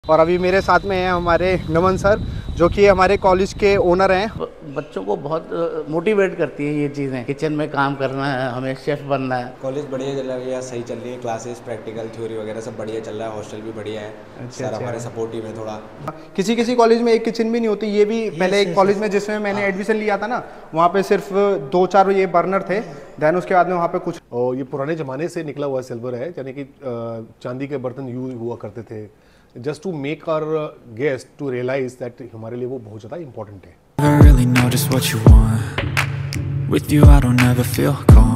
और अभी मेरे साथ में हैं हमारे नमन सर, जो कि हमारे कॉलेज के ओनर हैं। बच्चों को बहुत मोटिवेट करती हैं ये चीज़ें, किचन में काम करना है, हमें शेफ़ बनना है। कॉलेज बढ़िया चल रहा है, सही चल रही है। क्लासेस, प्रैक्टिकल, थ्योरी वगैरह सब बढ़िया चल रहा है। हॉस्टल भी बढ़िया है। अच्छा सर हमारे अच्छा। सपोर्टिव है थोड़ा। किसी किसी कॉलेज में एक किचन भी नहीं होती। ये भी पहले एक कॉलेज में जिसमें मैंने एडमिशन लिया था ना, वहाँ पे सिर्फ 2-4 ये बर्नर थे। देन उसके बाद में वहाँ पे कुछ और ये पुराने ज़माने से निकला हुआ सिल्वर है, यानी कि चांदी के बर्तन यूज हुआ करते थे, just to make our guest to realize that हमारे लिए वो बहुत ज़्यादा इंपॉर्टेंट है। Never really know just what you want. With you I don't ever feel calm.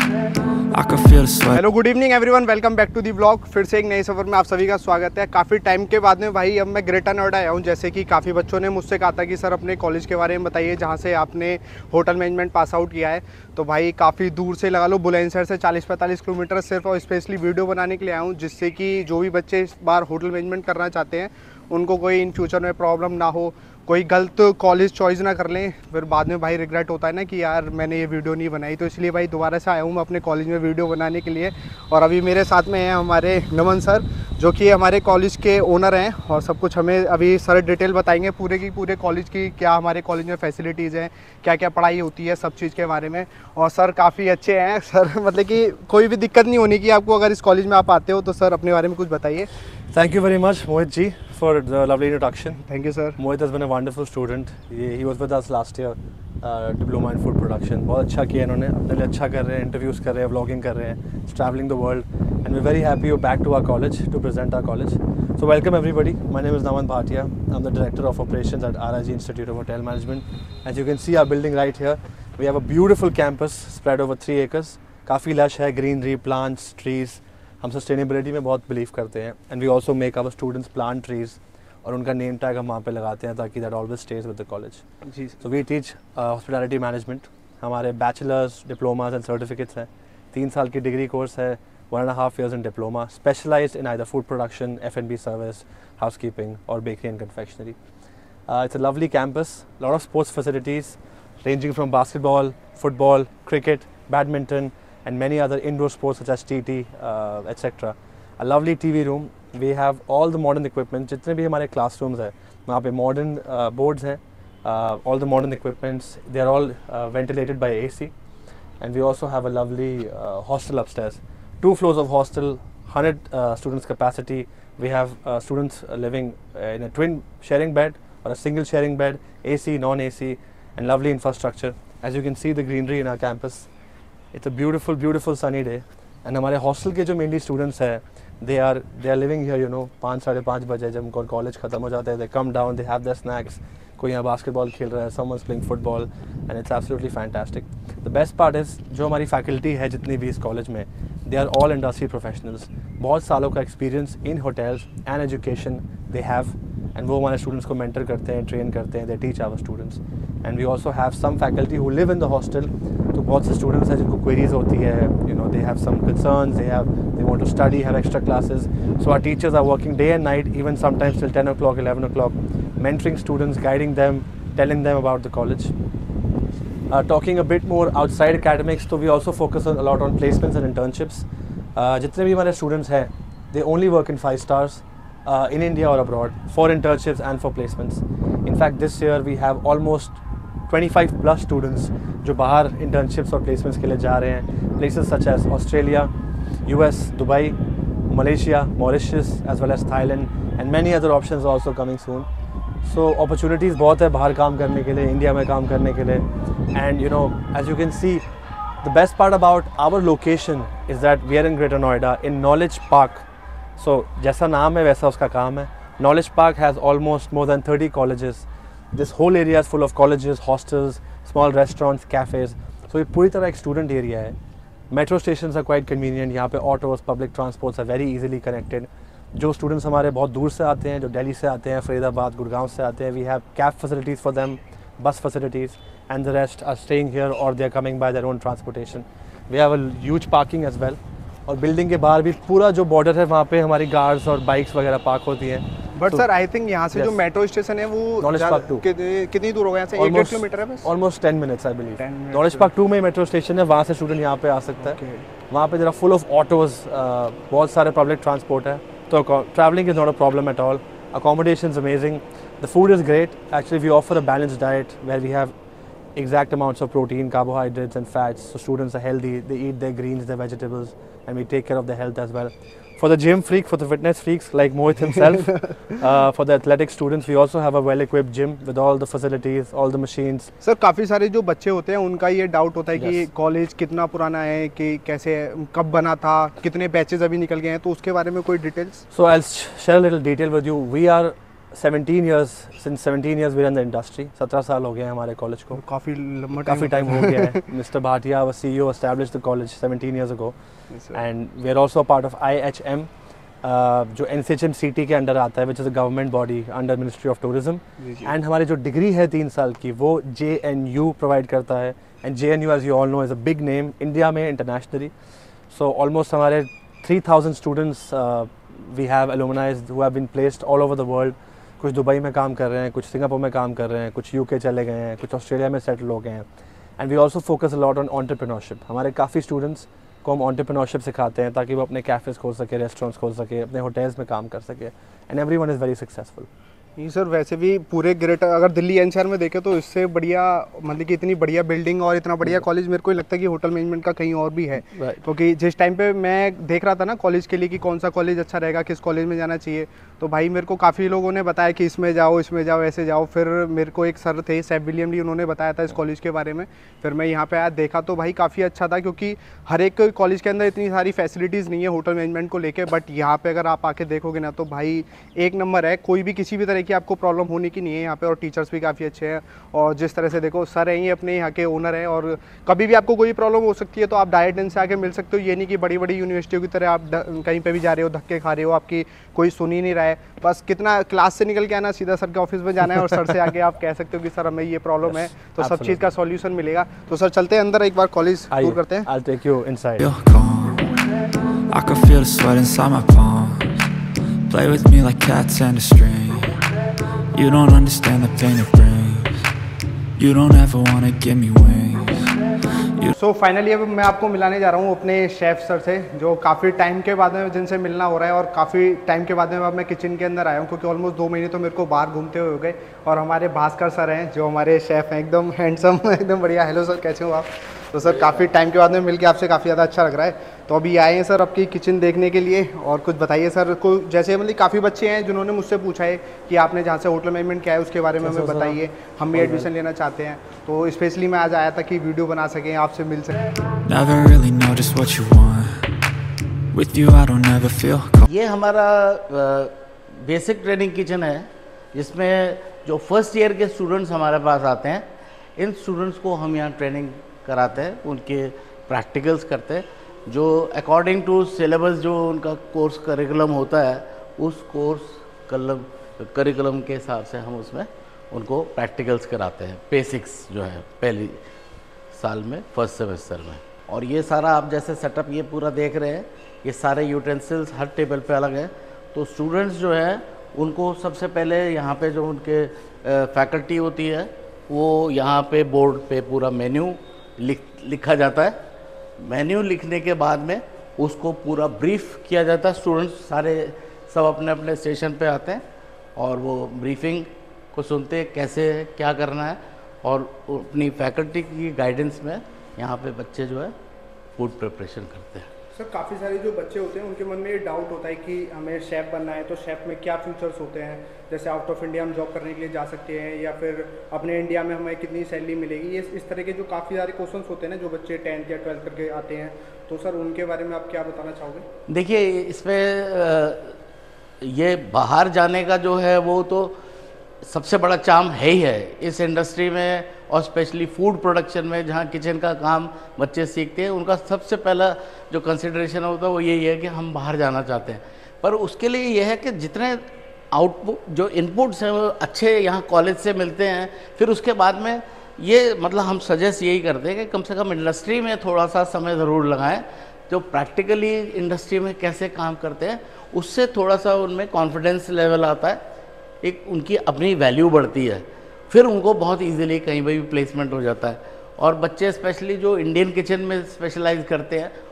I can feel the sweat. Hello, good evening everyone, welcome back to the blog. फिर से एक नए सफ़र में आप सभी का स्वागत है। काफ़ी टाइम के बाद में भाई अब मैं ग्रेटर नोएडा आया हूँ। जैसे कि काफ़ी बच्चों ने मुझसे कहा था कि सर अपने कॉलेज के बारे में बताइए, जहाँ से आपने होटल मैनेजमेंट पास आउट किया है। तो भाई काफ़ी दूर से लगा लो, बुलंदशहर से 40-45 किलोमीटर सिर्फ और स्पेशली वीडियो बनाने के लिए आया हूँ, जिससे कि जो भी बच्चे इस बार होटल मैनेजमेंट करना चाहते हैं उनको कोई इन फ्यूचर में प्रॉब्लम ना हो, कोई गलत कॉलेज चॉइस ना कर लें, फिर बाद में भाई रिग्रेट होता है ना कि यार मैंने ये वीडियो नहीं बनाई। तो इसलिए भाई दोबारा से आया हूँ मैं अपने कॉलेज में वीडियो बनाने के लिए। और अभी मेरे साथ में हैं हमारे नमन सर, जो कि हमारे कॉलेज के ओनर हैं, और सब कुछ हमें अभी सर डिटेल बताएंगे पूरे की पूरे कॉलेज की, क्या हमारे कॉलेज में फैसिलिटीज़ हैं, क्या क्या पढ़ाई होती है, सब चीज़ के बारे में। और सर काफ़ी अच्छे हैं सर, मतलब कि कोई भी दिक्कत नहीं होनी कि आपको अगर इस कॉलेज में आप आते हो। तो सर अपने बारे में कुछ बताइए। Thank you very much, Mohit ji, for the lovely introduction. Thank you sir. Mohit has been a wonderful student. He was with us last year, diploma in food production. बहुत अच्छा किया इन्होंने, अपने लिए अच्छा कर रहे हैं, इंटरव्यूज़ कर रहे हैं, व्लॉगिंग कर रहे हैं, traveling the world, and we're very happy you're back to our college to present our college. So welcome everybody. My name is Naman Bhatia. I'm the director of operations at RIG Institute of Hotel Management. As you can see our building right here, we have a beautiful campus spread over 3 acres. काफ़ी lush है, greenery, plants, trees. हम sustainability में बहुत believe करते हैं, and we also make our students plant trees, और उनका name tag हम वहाँ पे लगाते हैं ताकि that always stage with the college जी। So we teach hospitality management. हमारे बैचलर्स, डिप्लोमाज एंड सर्टिफिकेट्स हैं। 3 साल की डिग्री कोर्स है, 1.5 years in diploma, specialized in either food production, F&B service, housekeeping, or bakery and confectionery. It's a lovely campus, a lot of sports facilities ranging from basketball, football, cricket, badminton, and many other indoor sports such as TT, etc. A lovely TV room. We have all the modern equipment. जितने भी हमारे classrooms हैं, वहाँ पे modern boards हैं. All the modern equipments, they are all ventilated by AC. And we also have a lovely hostel upstairs. 2 floors of hostel, 100 students capacity. We have students living in a twin sharing bed or a single sharing bed, AC, non-AC, and lovely infrastructure. As you can see the greenery in our campus. It's a beautiful, beautiful sunny day. And हमारे hostel के जो mainly students हैं, they are living here, 5-5:30 बजे जब उनका college ख़त्म हो जाता है, they come down, they have their snacks. कोई यहाँ बास्केटबॉल खेल रहा है, someone's playing football, and it's absolutely fantastic. The best part is जो हमारी फैकल्टी है जितनी भी इस कॉलेज में, they are all industry professionals. बहुत सालों का experience in hotels and education they have, and वो हमारे स्टूडेंट्स को मेंटर करते हैं, ट्रेन करते हैं, they teach our students. And we also have some faculty who live in the hostel. तो बहुत से स्टूडेंट्स हैं जिनको क्वेरीज होती है, they have some concerns, they want to study, have extra classes. So our teachers are working day and night, even sometimes till 10 o'clock, 11 o'clock, mentoring students, guiding them, telling them about the college. Talking a bit more outside academics, so we also focus a lot on placements and internships. जितने भी हमारे students हैं, they only work in 5 stars in India or abroad for internships and for placements. In fact, this year we have almost 25 plus students जो बाहर internships और placements के लिए जा रहे हैं. Places such as Australia, US, Dubai, Malaysia, Mauritius, as well as Thailand, and many other options are also coming soon. So opportunities बहुत है बाहर काम करने के लिए, इंडिया में काम करने के लिए. And as you can see, the best part about our location is that we are in Greater Noida in Knowledge Park. So जैसा नाम है वैसा उसका काम है. Knowledge Park has almost more than 30 colleges. This whole area is full of colleges, hostels, small restaurants, cafes. So ये पूरी तरह एक student area है. Metro stations are quite convenient. यहाँ पे autos, public transports are very easily connected. जो students हमारे बहुत दूर से आते हैं, जो दिल्ली से आते हैं, फरीदाबाद, गुड़गांव से आते हैं, we have cab facilities for them, bus facilities, and the rest are staying here or they are coming by their own transportation. We have a huge parking as well. और बिल्डिंग के बाहर भी पूरा जो बॉर्डर है वहाँ पे हमारी कार्स और बाइक्स वगैरह पार्क होती हैं. बट सर आई थिंक यहाँ से जो मेट्रो स्टेशन है वो नॉलेज पार्क 2 कितनी दूर होगा यहाँ से? 1-1.5 किलोमीटर है बस. Almost 10 minutes I believe. Knowledge park 2 में मेट्रो स्टेशन है, वहाँ से स्टूडेंट यहाँ पे आ सकता है. वहाँ पे जरा फुल ऑफ ऑटोज, बहुत सारे पब्लिक ट्रांसपोर्ट है, तो travelling is not a problem at all. Accommodation's amazing. The food is great. Actually, we offer a balanced diet where we have exact amounts of protein, carbohydrates and fats, so students are healthy. They eat their greens, their vegetables, and we take care of their health as well. For the gym freak, for the fitness freaks like Mohit himself, for the athletic students, we also have a well-equipped gym with all the facilities, all the machines. Sir काफ़ी सारे जो बच्चे होते हैं उनका ये doubt होता है कि Yes. कॉलेज कितना पुराना है, कि कैसे कब बना था, कितने बैचेज अभी निकल गए हैं, तो उसके बारे में कोई details? So I'll share a little detail with you. We are 17 years, since 17 years we're in the industry. 17 साल हो गए हैं हमारे कॉलेज को. काफ़ी लंबा काफ़ी टाइम हो गया है. Mr. Bhatia, our CEO, established the college 17 years ago. And we are also a part of IHM, जो NCHM-CT के अंडर आता है, which is a government body under Ministry of Tourism. And हमारी जो डिग्री है 3 साल की, वो JNU प्रोवाइड करता है. And JNU, as you all know, is a big name India में internationally. So almost हमारे 3,000 students we have alumni who have been placed all over the world. कुछ दुबई में काम कर रहे हैं, कुछ सिंगापुर में काम कर रहे हैं, कुछ UK चले गए हैं, कुछ ऑस्ट्रेलिया में सेटल हो गए हैं. And we also focus a lot on entrepreneurship. हमारे काफ़ी स्टूडेंट्स को हम एंटरप्रेन्योरशिप सिखाते हैं ताकि वो अपने कैफ़ेज़ खोल सके, रेस्टोरेंट्स खोल सके, अपने होटल्स में काम कर सके. And everyone is very successful. नहीं सर, वैसे भी पूरे ग्रेटर अगर दिल्ली एनसीआर में देखें तो इससे बढ़िया, मतलब कि इतनी बढ़िया बिल्डिंग और इतना बढ़िया कॉलेज मेरे को लगता है कि होटल मैनेजमेंट का कहीं और भी है. क्योंकि जिस टाइम पे मैं देख रहा था ना कॉलेज के लिए कि कौन सा कॉलेज अच्छा रहेगा, किस कॉलेज में जाना चाहिए, तो भाई मेरे को काफ़ी लोगों ने बताया कि इसमें जाओ, ऐसे जाओ. फिर मेरे को एक सर थे सैफ विलियम ली, उन्होंने बताया था इस कॉलेज के बारे में. फिर मैं यहाँ पे आया, देखा तो भाई काफ़ी अच्छा था, क्योंकि हर एक कॉलेज के अंदर इतनी सारी फैसिलिटीज़ नहीं है होटल मैनेजमेंट को लेकर. बट यहाँ पे अगर आप आके देखोगे ना तो भाई एक नंबर है. कोई भी किसी भी तरह की आपको प्रॉब्लम होने की नहीं है यहाँ पे. और टीचर्स भी काफ़ी अच्छे हैं. और जिस तरह से देखो सर हैं, ये अपने यहाँ के ओनर हैं. और कभी भी आपको कोई प्रॉब्लम हो सकती है तो आप डायरेक्ट इनसे आके मिल सकते हो. ये नहीं कि बड़ी बड़ी यूनिवर्सिटियों की तरह आप कहीं पे भी जा रहे हो, धक्के खा रहे हो, आपकी कोई सुन ही नहीं रहा है. बस कितना क्लास से निकल के आना, सीधा सर के ऑफिस में जाना है और सर से आके आप कह सकते हो कि सर हमें ये प्रॉब्लम है, तो सब चीज़ का सॉल्यूशन मिलेगा. तो सर चलते हैं अंदर, एक बार कॉलेज टूर करते हैं. I'll take you inside. Feel calm. I can feel the sweat inside my palms. Play with me like cats and a string. You don't understand the pain it brings. You don't ever wanna give me wings. So finally अब मैं आपको मिलाने जा रहा हूँ अपने chef sir से, जो काफ़ी टाइम के बाद में जिनसे मिलना हो रहा है. और काफ़ी टाइम के बाद में अब मैं किचन के अंदर आया हूँ, क्योंकि ऑलमोस्ट 2 महीने तो मेरे को बाहर घूमते हुए हो गए. और हमारे भास्कर सर हैं जो हमारे शेफ़ हैं, एकदम हैंडसम, एकदम बढ़िया. हेलो सर, कैसे हो आप? तो सर काफ़ी टाइम के बाद में मिल के आपसे काफ़ी ज़्यादा अच्छा लग रहा है. तो अभी आए हैं सर आपकी किचन देखने के लिए. और कुछ बताइए सर को, जैसे मतलब काफ़ी बच्चे हैं जिन्होंने मुझसे पूछा है कि आपने जहाँ से होटल मैनेजमेंट किया है उसके बारे में हमें बताइए, हम भी एडमिशन लेना चाहते हैं. तो स्पेशली मैं आज आया था कि वीडियो बना सकें, आपसे मिल सकें. Never really know just what you want. With you I don't ever feel calm. ये हमारा बेसिक ट्रेनिंग किचन है, जिसमें जो फर्स्ट ईयर के स्टूडेंट्स हमारे पास आते हैं, इन स्टूडेंट्स को हम यहाँ ट्रेनिंग कराते हैं, उनके प्रैक्टिकल्स करते हैं, जो अकॉर्डिंग टू सिलेबस जो उनका कोर्स करिकुलम होता है, उस कोर्स करिकुलम के हिसाब से हम उसमें उनको प्रैक्टिकल्स कराते हैं. बेसिक्स जो है पहली साल में, फर्स्ट सेमेस्टर में. और ये सारा आप जैसे सेटअप ये पूरा देख रहे हैं, ये सारे यूटेंसिल्स हर टेबल पे अलग है. तो स्टूडेंट्स जो है उनको सबसे पहले यहाँ पे जो उनके फैकल्टी होती है, वो यहाँ पे बोर्ड पे पूरा मेन्यू लिखा जाता है. मेन्यू लिखने के बाद में उसको पूरा ब्रीफ किया जाता है. स्टूडेंट्स सारे सब अपने अपने स्टेशन पे आते हैं और वो ब्रीफिंग को सुनते हैं, कैसे क्या करना है. और अपनी फैकल्टी की गाइडेंस में यहाँ पे बच्चे जो है फूड प्रिपरेशन करते हैं. सर काफ़ी सारे जो बच्चे होते हैं उनके मन में ये डाउट होता है कि हमें शेफ़ बनना है, तो शेफ़ में क्या फ्यूचर्स होते हैं, जैसे आउट ऑफ इंडिया हम जॉब करने के लिए जा सकते हैं, या फिर अपने इंडिया में हमें कितनी सैलरी मिलेगी. ये इस तरह के जो काफ़ी सारे क्वेश्चंस होते हैं ना, जो बच्चे 10th या 12th करके आते हैं, तो सर उनके बारे में आप क्या बताना चाहोगे? देखिए, इसमें ये बाहर जाने का जो है वो तो सबसे बड़ा चार्म है ही है इस इंडस्ट्री में, और स्पेशली फूड प्रोडक्शन में जहाँ किचन का काम बच्चे सीखते हैं. उनका सबसे पहला जो कंसिडरेशन होता है वो यही है कि हम बाहर जाना चाहते हैं. पर उसके लिए यह है कि जितने आउटपुट जो इनपुट्स हैं वो अच्छे यहाँ कॉलेज से मिलते हैं. फिर उसके बाद में ये मतलब हम सजेस्ट यही करते हैं कि कम से कम इंडस्ट्री में थोड़ा सा समय ज़रूर लगाएं, जो प्रैक्टिकली इंडस्ट्री में कैसे काम करते हैं उससे थोड़ा सा उनमें कॉन्फिडेंस लेवल आता है, एक उनकी अपनी वैल्यू बढ़ती है. फिर उनको बहुत इजीली कहीं भी प्लेसमेंट हो जाता है. और बच्चे स्पेशली जो इंडियन किचन में स्पेशलाइज करते हैं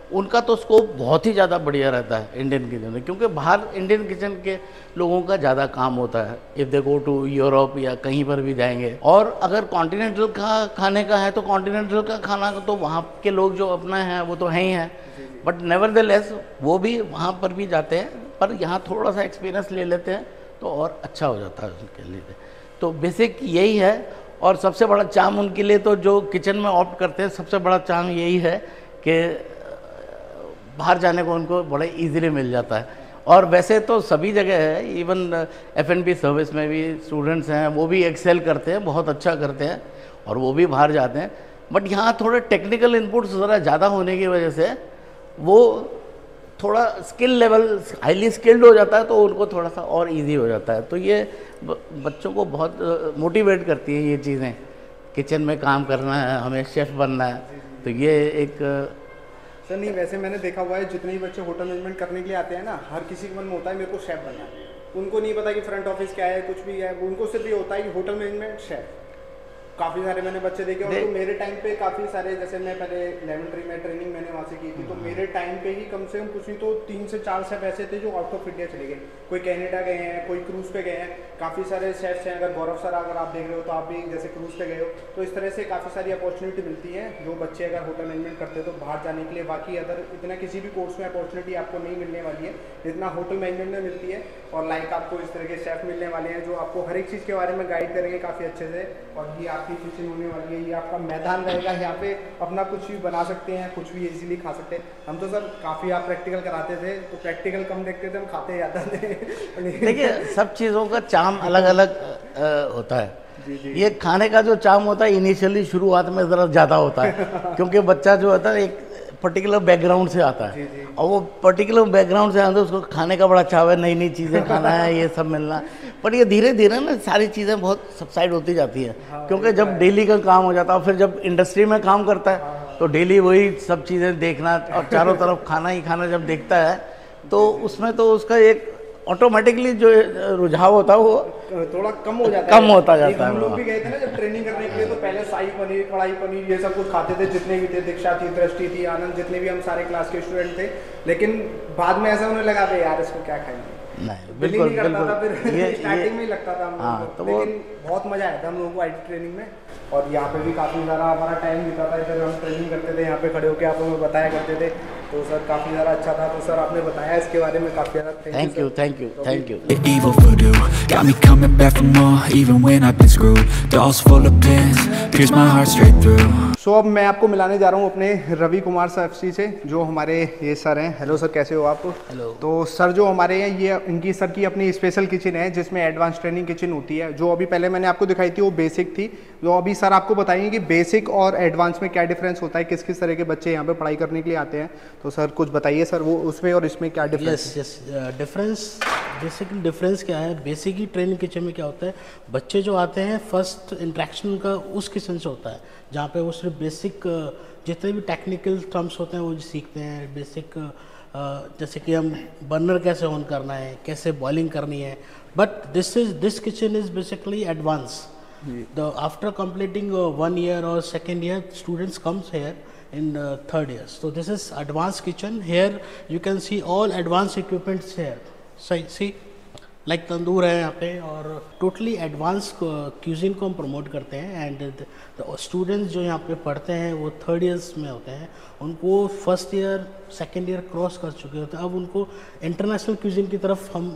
उनका तो स्कोप बहुत ही ज़्यादा बढ़िया रहता है इंडियन किचन में, क्योंकि बाहर इंडियन किचन के लोगों का ज़्यादा काम होता है। If they go to Europe या कहीं पर भी जाएंगे, और अगर कॉन्टिनेंटल का खाने का है तो कॉन्टिनेंटल का खाना तो वहाँ के लोग जो अपना है वो तो है ही है, बट नेवरदलेस वो भी वहाँ पर भी जाते हैं, पर यहाँ थोड़ा सा एक्सपीरियंस ले लेते हैं तो और अच्छा हो जाता है उनके लिए। तो बेसिक यही है, और सबसे बड़ा चार्म उनके लिए तो जो किचन में ऑप्ट करते हैं, सबसे बड़ा चार्म यही है कि बाहर जाने को उनको बड़े इजीली मिल जाता है। और वैसे तो सभी जगह है, इवन F&B सर्विस में भी स्टूडेंट्स हैं, वो भी एक्सेल करते हैं, बहुत अच्छा करते हैं, और वो भी बाहर जाते हैं। बट यहाँ थोड़े टेक्निकल इनपुट्स ज़रा ज़्यादा होने की वजह से वो थोड़ा स्किल लेवल हाईली स्किल्ड हो जाता है, तो उनको थोड़ा सा और इजी हो जाता है। तो ये बच्चों को बहुत मोटिवेट करती है ये चीज़ें, किचन में काम करना है, हमें शेफ़ बनना है। तो ये एक सर नहीं, वैसे मैंने देखा हुआ है जितने भी बच्चे होटल मैनेजमेंट करने के लिए आते हैं ना, हर किसी के मन में होता है मेरे को शेफ़ बनना है। उनको नहीं पता कि फ्रंट ऑफिस क्या है, कुछ भी है, उनको सिर्फ ये होता है कि होटल मैनेजमेंट शेफ़। काफ़ी सारे मैंने बच्चे देखे, और तो मेरे टाइम पे काफ़ी सारे, जैसे मैं पहले लेमेंट्री में ट्रेनिंग मैंने वहाँ से की थी, तो मेरे टाइम पे ही कम से कम कुछ नहीं तो 3 से 4 शेफ ऐसे थे जो आउट ऑफ इंडिया चले गए, कोई कनाडा गए हैं, कोई क्रूज़ पे गए हैं। काफ़ी सारे शेफ्स हैं, अगर गौरव सर अगर आप देख रहे हो तो आप भी जैसे क्रूज़ पे गए हो, तो इस तरह से काफ़ी सारी अपॉर्चुनिटी मिलती है जो बच्चे अगर होटल मैनेजमेंट करते हैं तो बाहर जाने के लिए। बाकी अदर इतना किसी भी कोर्स में अपॉर्चुनिटी आपको नहीं मिलने वाली है जितना होटल मैनेजमेंट में मिलती है। और लाइक आपको इस तरह के शेफ़ मिलने वाले हैं जो आपको हर एक चीज़ के बारे में गाइड करेंगे काफ़ी अच्छे से। और ये आपकी किचन होने वाली, ये आपका मैदान रहेगा, यहाँ पे अपना कुछ भी बना सकते हैं, कुछ भी इजीली खा सकते हैं। हम तो सर काफ़ी आप प्रैक्टिकल कराते थे, तो प्रैक्टिकल कम देखते थे, हम खाते ज़्यादा थे। देखिए, सब चीज़ों का चार्म अलग अलग होता है। ये खाने का जो चार्म होता है इनिशियली शुरुआत में ज़रा ज़्यादा होता है, क्योंकि बच्चा जो होता है एक पर्टिकुलर बैकग्राउंड से आता है, और वो पर्टिकुलर बैकग्राउंड से आता है, उसको खाने का बड़ा चाव है, नई नई चीज़ें खाना है, ये सब मिलना। पर ये धीरे धीरे ना सारी चीज़ें बहुत सबसाइड होती जाती है, क्योंकि जब डेली का काम हो जाता है, फिर जब इंडस्ट्री में काम करता है तो डेली वही सब चीज़ें देखना और चारों तरफ खाना ही खाना जब देखता है, तो उसमें तो उसका एक ऑटोमेटिकली जो रुझाव होता है वो थोड़ा कम हो जाता है, कम होता जाता है। हम लोग भी गए थे ना जब ट्रेनिंग करने के लिए, तो पहले शाही पनीर, कढ़ाई पनीर, ये सब कुछ खाते थे, जितने भी थे, दीक्षा थी, दृष्टि थी, आनंद, जितने भी हम सारे क्लास के स्टूडेंट थे। लेकिन बाद में ऐसा होने लगा भाई यार इसको क्या खाएंगे, नहीं, बिल्कुल बिल्कुल ये स्टार्टिंग में ही लगता था हम लोगों को, तो लेकिन बहुत मजा आया था हम लोगों को IT ट्रेनिंग में। और यहाँ पे भी काफ़ी सारा हमारा टाइम बीता था, इधर हम ट्रेनिंग करते थे, यहाँ पे खड़े होकर आप हमें बताया करते थे, तो सर काफ़ी ज़्यादा अच्छा था। तो सर आपने बताया इसके बारे में काफ़ी ज़्यादा thank you. Thank you. Evil voodoo got me coming back for more, even when I've been screwed. Dolls full of pins, pierce my heart straight through. So अब मैं आपको मिलाने जा रहा हूँ अपने रवि कुमार सर FC से, जो हमारे ये सर हैं। हेलो सर, कैसे हो आप? हेलो। तो सर जो हमारे हैं, ये इनकी सर की अपनी स्पेशल किचन है जिसमें एडवांस ट्रेनिंग किचन होती है। जो अभी पहले मैंने आपको दिखाई थी वो बेसिक थी, जो अभी सर आपको बताएंगे कि बेसिक और एडवांस में क्या डिफरेंस होता है, किस किस तरह के बच्चे यहाँ पे पढ़ाई करने के लिए आते हैं। तो सर कुछ बताइए सर, वो उसमें और इसमें क्या डिफरेंस? डिफरेंस, बेसिकली डिफरेंस क्या है? बेसिक ही ट्रेनिंग किचन में क्या होता है, बच्चे जो आते हैं फर्स्ट इंट्रैक्शन का उस किचन से होता है, जहाँ पे वो सिर्फ बेसिक जितने भी टेक्निकल टर्म्स होते हैं वो सीखते हैं। बेसिक जैसे कि हम बर्नर कैसे ऑन करना है, कैसे बॉइलिंग करनी है। But this kitchen is basically advance. After completing 1 year or 2nd year, students comes here in 3rd year. So this is advanced kitchen. Here you can see all advanced equipments here. See like tandoor है यहाँ पे, और totally advance cuisine को हम promote करते हैं। And students जो यहाँ पे पढ़ते हैं वो 3rd years में होते हैं, उनको 1st year 2nd year cross कर चुके होते हैं। अब उनको इंटरनेशनल क्यूजिन की तरफ हम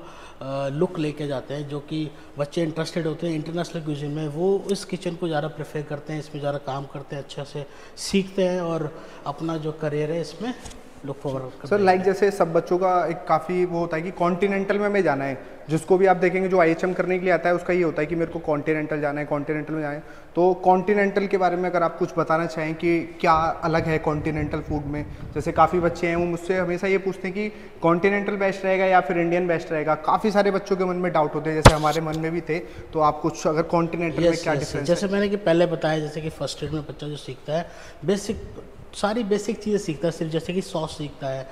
उनको लुक लेके जाते हैं, जो कि बच्चे इंटरेस्टेड होते हैं इंटरनेशनल क्यूजिन में, वो इस किचन को ज़्यादा प्रेफर करते हैं, इसमें ज़्यादा काम करते हैं, अच्छे से सीखते हैं और अपना जो करियर है इसमें लुक फॉरवर्ड करते हैं। सर लाइक जैसे सब बच्चों का एक काफ़ी वो होता है कि कॉन्टिनेंटल में हमें जाना है, जिसको भी आप देखेंगे जो IHM करने के लिए आता है उसका ये होता है कि मेरे को कॉन्टिनेंटल जाना है, कॉन्टिनेंटल में जाना है। तो कॉन्टिनेंटल के बारे में अगर आप कुछ बताना चाहें कि क्या अलग है कॉन्टिनेंटल फूड में। जैसे काफ़ी बच्चे हैं वो मुझसे हमेशा ये पूछते हैं कि कॉन्टिनेंटल बेस्ट रहेगा या फिर इंडियन बेस्ट रहेगा। काफ़ी सारे बच्चों के मन में डाउट होते हैं, जैसे हमारे मन में भी थे। तो आप कुछ अगर कॉन्टिनेंटल में क्या डिफरेंस? जैसे मैंने कि पहले बताया, जैसे कि फर्स्ट ईयर में बच्चा जो सीखता है सारी बेसिक चीज़ें सीखता है, सिर्फ जैसे कि सॉस सीखता है।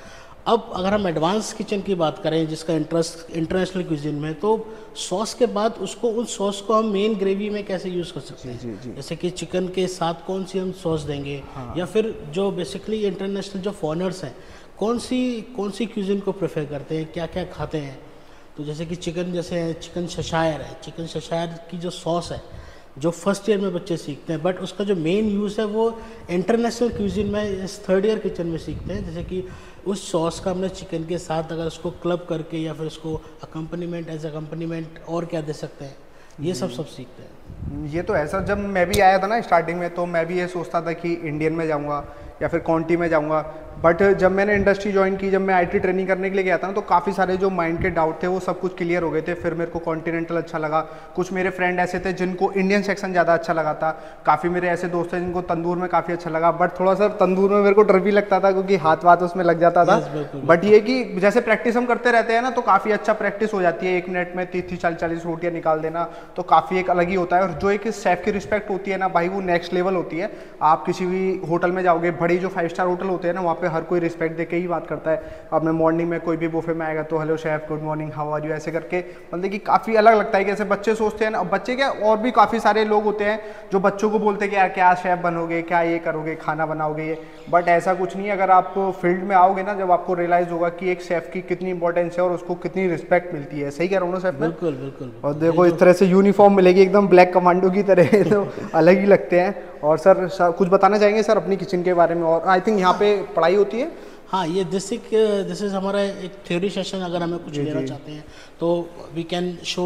अब अगर हम एडवांस किचन की बात करें जिसका इंटरेस्ट इंटरनेशनल क्यूजिन में, तो सॉस के बाद उसको उस सॉस को हम मेन ग्रेवी में कैसे यूज़ कर सकते हैं, जैसे कि चिकन के साथ कौन सी हम सॉस देंगे, या फिर जो बेसिकली इंटरनेशनल जो फॉरेनर्स हैं कौन सी क्यूजिन को प्रेफर करते हैं, क्या क्या खाते हैं। तो जैसे कि चिकन शशायर है, चिकन शशायर की जो सॉस है जो फर्स्ट ईयर में बच्चे सीखते हैं, बट उसका जो मेन यूज़ है वो इंटरनेशनल क्यूजिन में इस थर्ड ईयर किचन में सीखते हैं। जैसे कि उस सॉस का हमने चिकन के साथ अगर उसको क्लब करके या फिर उसको अकम्पनीमेंट एज अकम्पनीमेंट और क्या दे सकते हैं, ये सब सीखते हैं। ये तो है सर, जब मैं भी आया था ना स्टार्टिंग में तो मैं भी ये सोचता था कि इंडियन में जाऊंगा या फिर कॉन्टी में जाऊंगा, बट जब मैंने इंडस्ट्री ज्वाइन की, जब मैं आईटी ट्रेनिंग करने के लिए गया था ना, तो काफ़ी सारे जो माइंड के डाउट थे वो सब कुछ क्लियर हो गए थे। फिर मेरे को कॉन्टिनेंटल अच्छा लगा, कुछ मेरे फ्रेंड ऐसे थे जिनको इंडियन सेक्शन ज़्यादा अच्छा लगा था, काफ़ी मेरे ऐसे दोस्त हैं जिनको तंदूर में काफ़ी अच्छा लगा, बट थोड़ा सा तंदूर में मेरे को डर भी लगता था क्योंकि हाथ वाथ उसमें लग जाता था। बट ये कि जैसे प्रैक्टिस हम करते रहते हैं ना तो काफ़ी अच्छा प्रैक्टिस हो जाती है, 1 मिनट में 30-40 रोटियाँ निकाल देना तो काफ़ी एक अलग ही होता है। और जो एक शेफ़ की रिस्पेक्ट होती है ना भाई, वो नेक्स्ट लेवल होती है। आप किसी भी होटल में जाओगे, बड़ी जो 5 स्टार होटल होते हैं ना, वहाँ पे हर कोई रिस्पेक्ट दे के ही बात करता है। अब मैं मॉर्निंग में कोई भी बुफे में आएगा तो hello chef, good morning, how are you, ऐसे करके मतलब कि काफ़ी अलग लगता है कि ऐसे बच्चे सोचते हैं ना। बच्चे क्या, और भी काफ़ी सारे लोग होते हैं जो बच्चों को बोलते हैं कि यार क्या शेफ बनोगे, क्या ये करोगे, खाना बनाओगे ये, बट ऐसा कुछ नहीं है। अगर आप फील्ड में आओगे ना, जब आपको रियलाइज़ होगा कि एक शेफ़ की कितनी इंपॉर्टेंस है और उसको कितनी रिस्पेक्ट मिलती है। सही कह रहा हूँ ना शेफ? बिल्कुल बिल्कुल। और देखो इस तरह से यूनिफॉर्म मिलेगी एकदम ब्लैक कमांडो की तरह तो अलग ही लगते हैं। और सर कुछ बताना चाहेंगे सर अपनी किचन के बारे में? और आई थिंक यहाँ पे पढ़ाई होती है। हाँ, ये दिस इज हमारा एक थ्योरी सेशन। अगर हमें कुछ लेना चाहते हैं तो we can show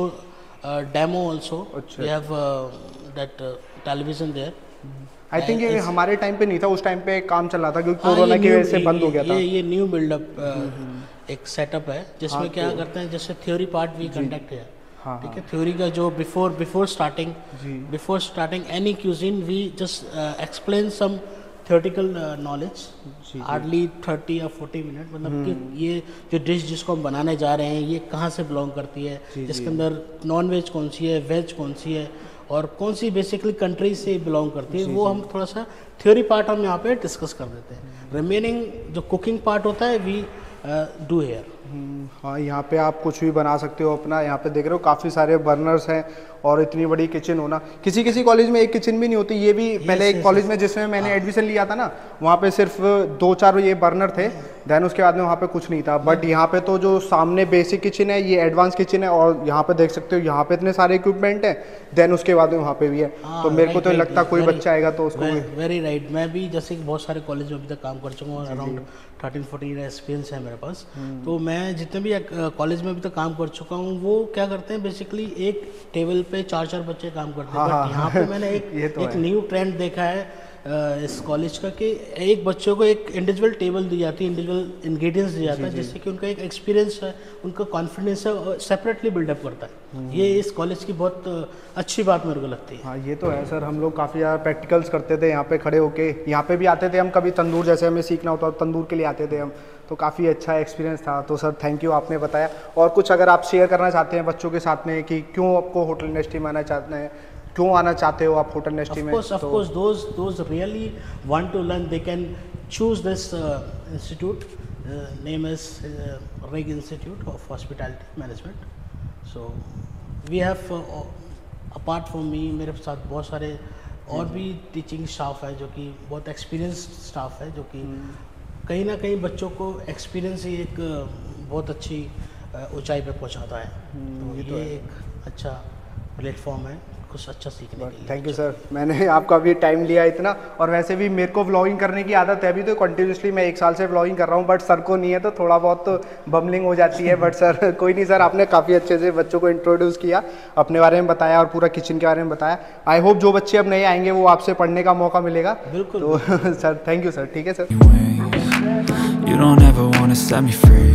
demo also, we have that television there. I think ये हमारे टाइम पे नहीं था, उस टाइम पे काम चल रहा था क्योंकि कोरोना की वजह से बंद हो गया था। ये न्यू बिल्डअप एक सेटअप है जिसमें क्या करते हैं, जैसे थ्योरी पार्ट वी कंडक्ट है, ठीक है। थ्योरी का जो before starting any cuisine we just explain some theoretical knowledge, hardly 30 या 40 मिनट, मतलब कि ये जो डिश जिसको हम बनाने जा रहे हैं ये कहाँ से बिलोंग करती है, इसके अंदर नॉन वेज कौन सी है, वेज कौन सी है, और कौन सी बेसिकली कंट्री से बिलोंग करती है, वो हम थोड़ा सा थ्योरी पार्ट हम यहाँ पे डिस्कस कर देते हैं। रिमेनिंग जो कुकिंग पार्ट होता है वी डू हेयर। हाँ, यहाँ पे आप कुछ भी बना सकते हो अपना। यहाँ पे देख रहे हो काफ़ी सारे बर्नर्स हैं और इतनी बड़ी किचन होना, किसी कॉलेज में एक किचन भी नहीं होती। ये भी पहले एक कॉलेज में जिसमें मैंने एडमिशन लिया था ना, वहाँ पे सिर्फ 2-4 ये बर्नर थे, देन उसके बाद में वहाँ पे कुछ नहीं था। बट यहाँ पे तो जो सामने बेसिक किचन है ये एडवांस किचन है, और यहाँ पे देख सकते हो यहाँ पे इतने सारे इक्विपमेंट हैं, देन उसके बाद में वहाँ पे भी है। तो मेरे को तो लगता कोई बच्चा आएगा तो उसको वेरी राइट। मैं भी जैसे कि बहुत सारे कॉलेज में अभी तक काम कर चुका हूँ, अराउंड 13-14 एक्सपीरियंस है मेरे पास। तो मैं जितने भी कॉलेज में अभी तक काम कर चुका हूँ, वो क्या करते हैं बेसिकली एक टेबल पे 4-4 बच्चे काम करते हैं। बट यहाँ पे मैंने एक न्यू ट्रेंड देखा है इस कॉलेज का, कि एक बच्चों को एक इंडिविजुअल टेबल दी जाती है, इंडिविजुअल इंग्रेडिएंट्स दिया जाता है, जिससे कि उनका एक एक्सपीरियंस है, उनका कॉन्फिडेंस है, सेपरेटली बिल्डअप करता है। ये इस कॉलेज की बहुत अच्छी बात मेरे को लगती है। हाँ, ये तो है सर। हम लोग काफ़ी ज़्यादा प्रैक्टिकल्स करते थे यहाँ पे खड़े होके, यहाँ पे भी आते थे हम, कभी तंदूर जैसे हमें सीखना होता तो तंदूर के लिए आते थे हम, तो काफ़ी अच्छा एक्सपीरियंस था। तो सर थैंक यू, आपने बताया। और कुछ अगर आप शेयर करना चाहते हैं बच्चों के साथ में कि क्यों आपको होटल इंडस्ट्री में आना चाहते हैं, क्यों आना चाहते हो आप होटल इंडस्ट्री में? Of course, those really want to learn, they can choose this institute. Name is Rig Institute of Hospitality Management. So we have apart from me, मेरे साथ बहुत सारे और भी टीचिंग स्टाफ है जो कि बहुत एक्सपीरियंस्ड स्टाफ है, जो कि कहीं ना कहीं बच्चों को एक्सपीरियंस ही एक बहुत अच्छी ऊंचाई पे पहुंचाता है। तो ये एक अच्छा प्लेटफॉर्म है कुछ अच्छा सीखने के लिए। थैंक यू सर, मैंने आपका भी टाइम लिया इतना। और वैसे भी मेरे को व्लॉगिंग करने की आदत है, अभी तो कंटिन्यूसली मैं 1 साल से व्लॉगिंग कर रहा हूँ, बट सर को नहीं है तो थोड़ा बहुत तो बम्बलिंग हो जाती है। बट सर कोई नहीं सर, आपने काफ़ी अच्छे से बच्चों को इंट्रोड्यूस किया, अपने बारे में बताया और पूरा किचन के बारे में बताया। आई होप जो बच्चे अब नए आएंगे वो आपसे पढ़ने का मौका मिलेगा। बिल्कुल। तो सर थैंक यू सर। ठीक है sir. You don't ever wanna set me free.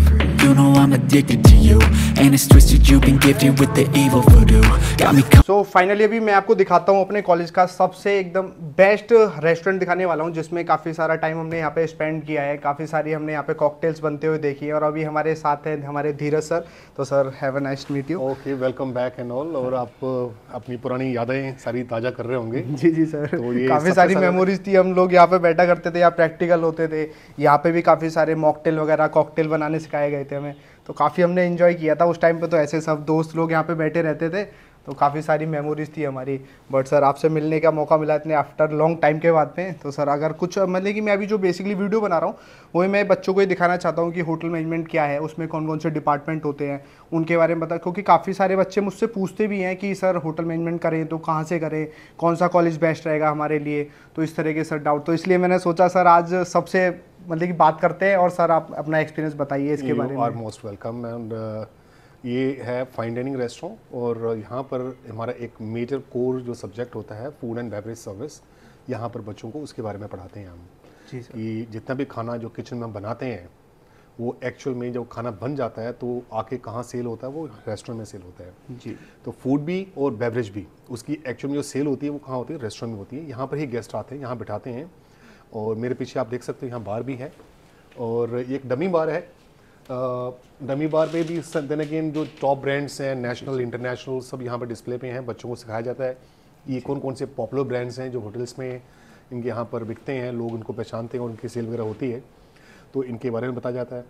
you know I'm addicted to you. And it's twisted, you've been gifted with the evil voodoo. Got me so finally अभी मैं आपको दिखाता हूँ अपने college का सबसे एकदम बेस्ट रेस्टोरेंट दिखाने वाला हूँ, जिसमें काफ़ी सारा टाइम हमने यहाँ पे स्पेंड किया है, काफ़ी सारी हमने यहाँ पे कॉकटेल्स बनते हुए देखी है। और अभी हमारे साथ हैं हमारे धीरज सर। तो sir have a nice meet you. Okay, welcome back and all. और आप अपनी पुरानी यादें सारी ताज़ा कर रहे होंगे। जी जी सर, तो ये काफ़ी सारी मेमोरीज थी। हम लोग यहाँ पे बैठा करते थे, यहाँ प्रैक्टिकल होते थे, यहाँ पे भी काफ़ी सारे मॉकटेल वगैरह कॉकटेल बनाने सिखाए गए थे हमें। तो काफ़ी हमने एंजॉय किया था उस टाइम पे। तो ऐसे सब दोस्त लोग यहाँ पे बैठे रहते थे, तो काफ़ी सारी मेमोरीज थी हमारी। बट सर आपसे मिलने का मौका मिला इतने आफ्टर लॉन्ग टाइम के बाद में। तो सर अगर कुछ मतलब कि मैं अभी जो बेसिकली वीडियो बना रहा हूँ वही मैं बच्चों को ये दिखाना चाहता हूँ कि होटल मैनेजमेंट क्या है, उसमें कौन कौन से डिपार्टमेंट होते हैं, उनके बारे में बता। क्योंकि काफ़ी सारे बच्चे मुझसे पूछते भी हैं कि सर होटल मैनेजमेंट करें तो कहाँ से करें, कौन सा कॉलेज बेस्ट रहेगा हमारे लिए। तो इस तरह के सर डाउट, तो इसलिए मैंने सोचा सर आज सबसे मतलब कि बात करते हैं और सर आप अपना एक्सपीरियंस बताइए इसके बारे में। Are most welcome. एंड ये है फाइन डाइनिंग रेस्टोरेंट और यहाँ पर हमारा एक मेजर कोर जो सब्जेक्ट होता है फूड एंड बेवरेज सर्विस, यहाँ पर बच्चों को उसके बारे में पढ़ाते हैं हम। जी सर। कि जितना भी खाना जो किचन में हम बनाते हैं वो एक्चुअल में जब खाना बन जाता है तो आके कहाँ सेल होता है, वो रेस्टोरेंट में सेल होता है। जी। तो फूड भी और बेवरेज भी उसकी एक्चुअल में जो सेल होती है वो कहाँ होती है, रेस्टोरेंट में होती है। यहाँ पर ही गेस्ट आते हैं, यहाँ बिठाते हैं। और मेरे पीछे आप देख सकते हो यहाँ बार भी है और ये एक डमी बार है। डमी बार पे भी देन अगेन जो टॉप ब्रांड्स हैं नेशनल इंटरनेशनल सब यहाँ पर डिस्प्ले पे हैं। बच्चों को सिखाया जाता है ये कौन कौन से पॉपुलर ब्रांड्स हैं जो होटल्स में इनके यहाँ पर बिकते हैं, लोग उनको पहचानते हैं और उनकी सेल वगैरह होती है, तो इनके बारे में बताया जाता है।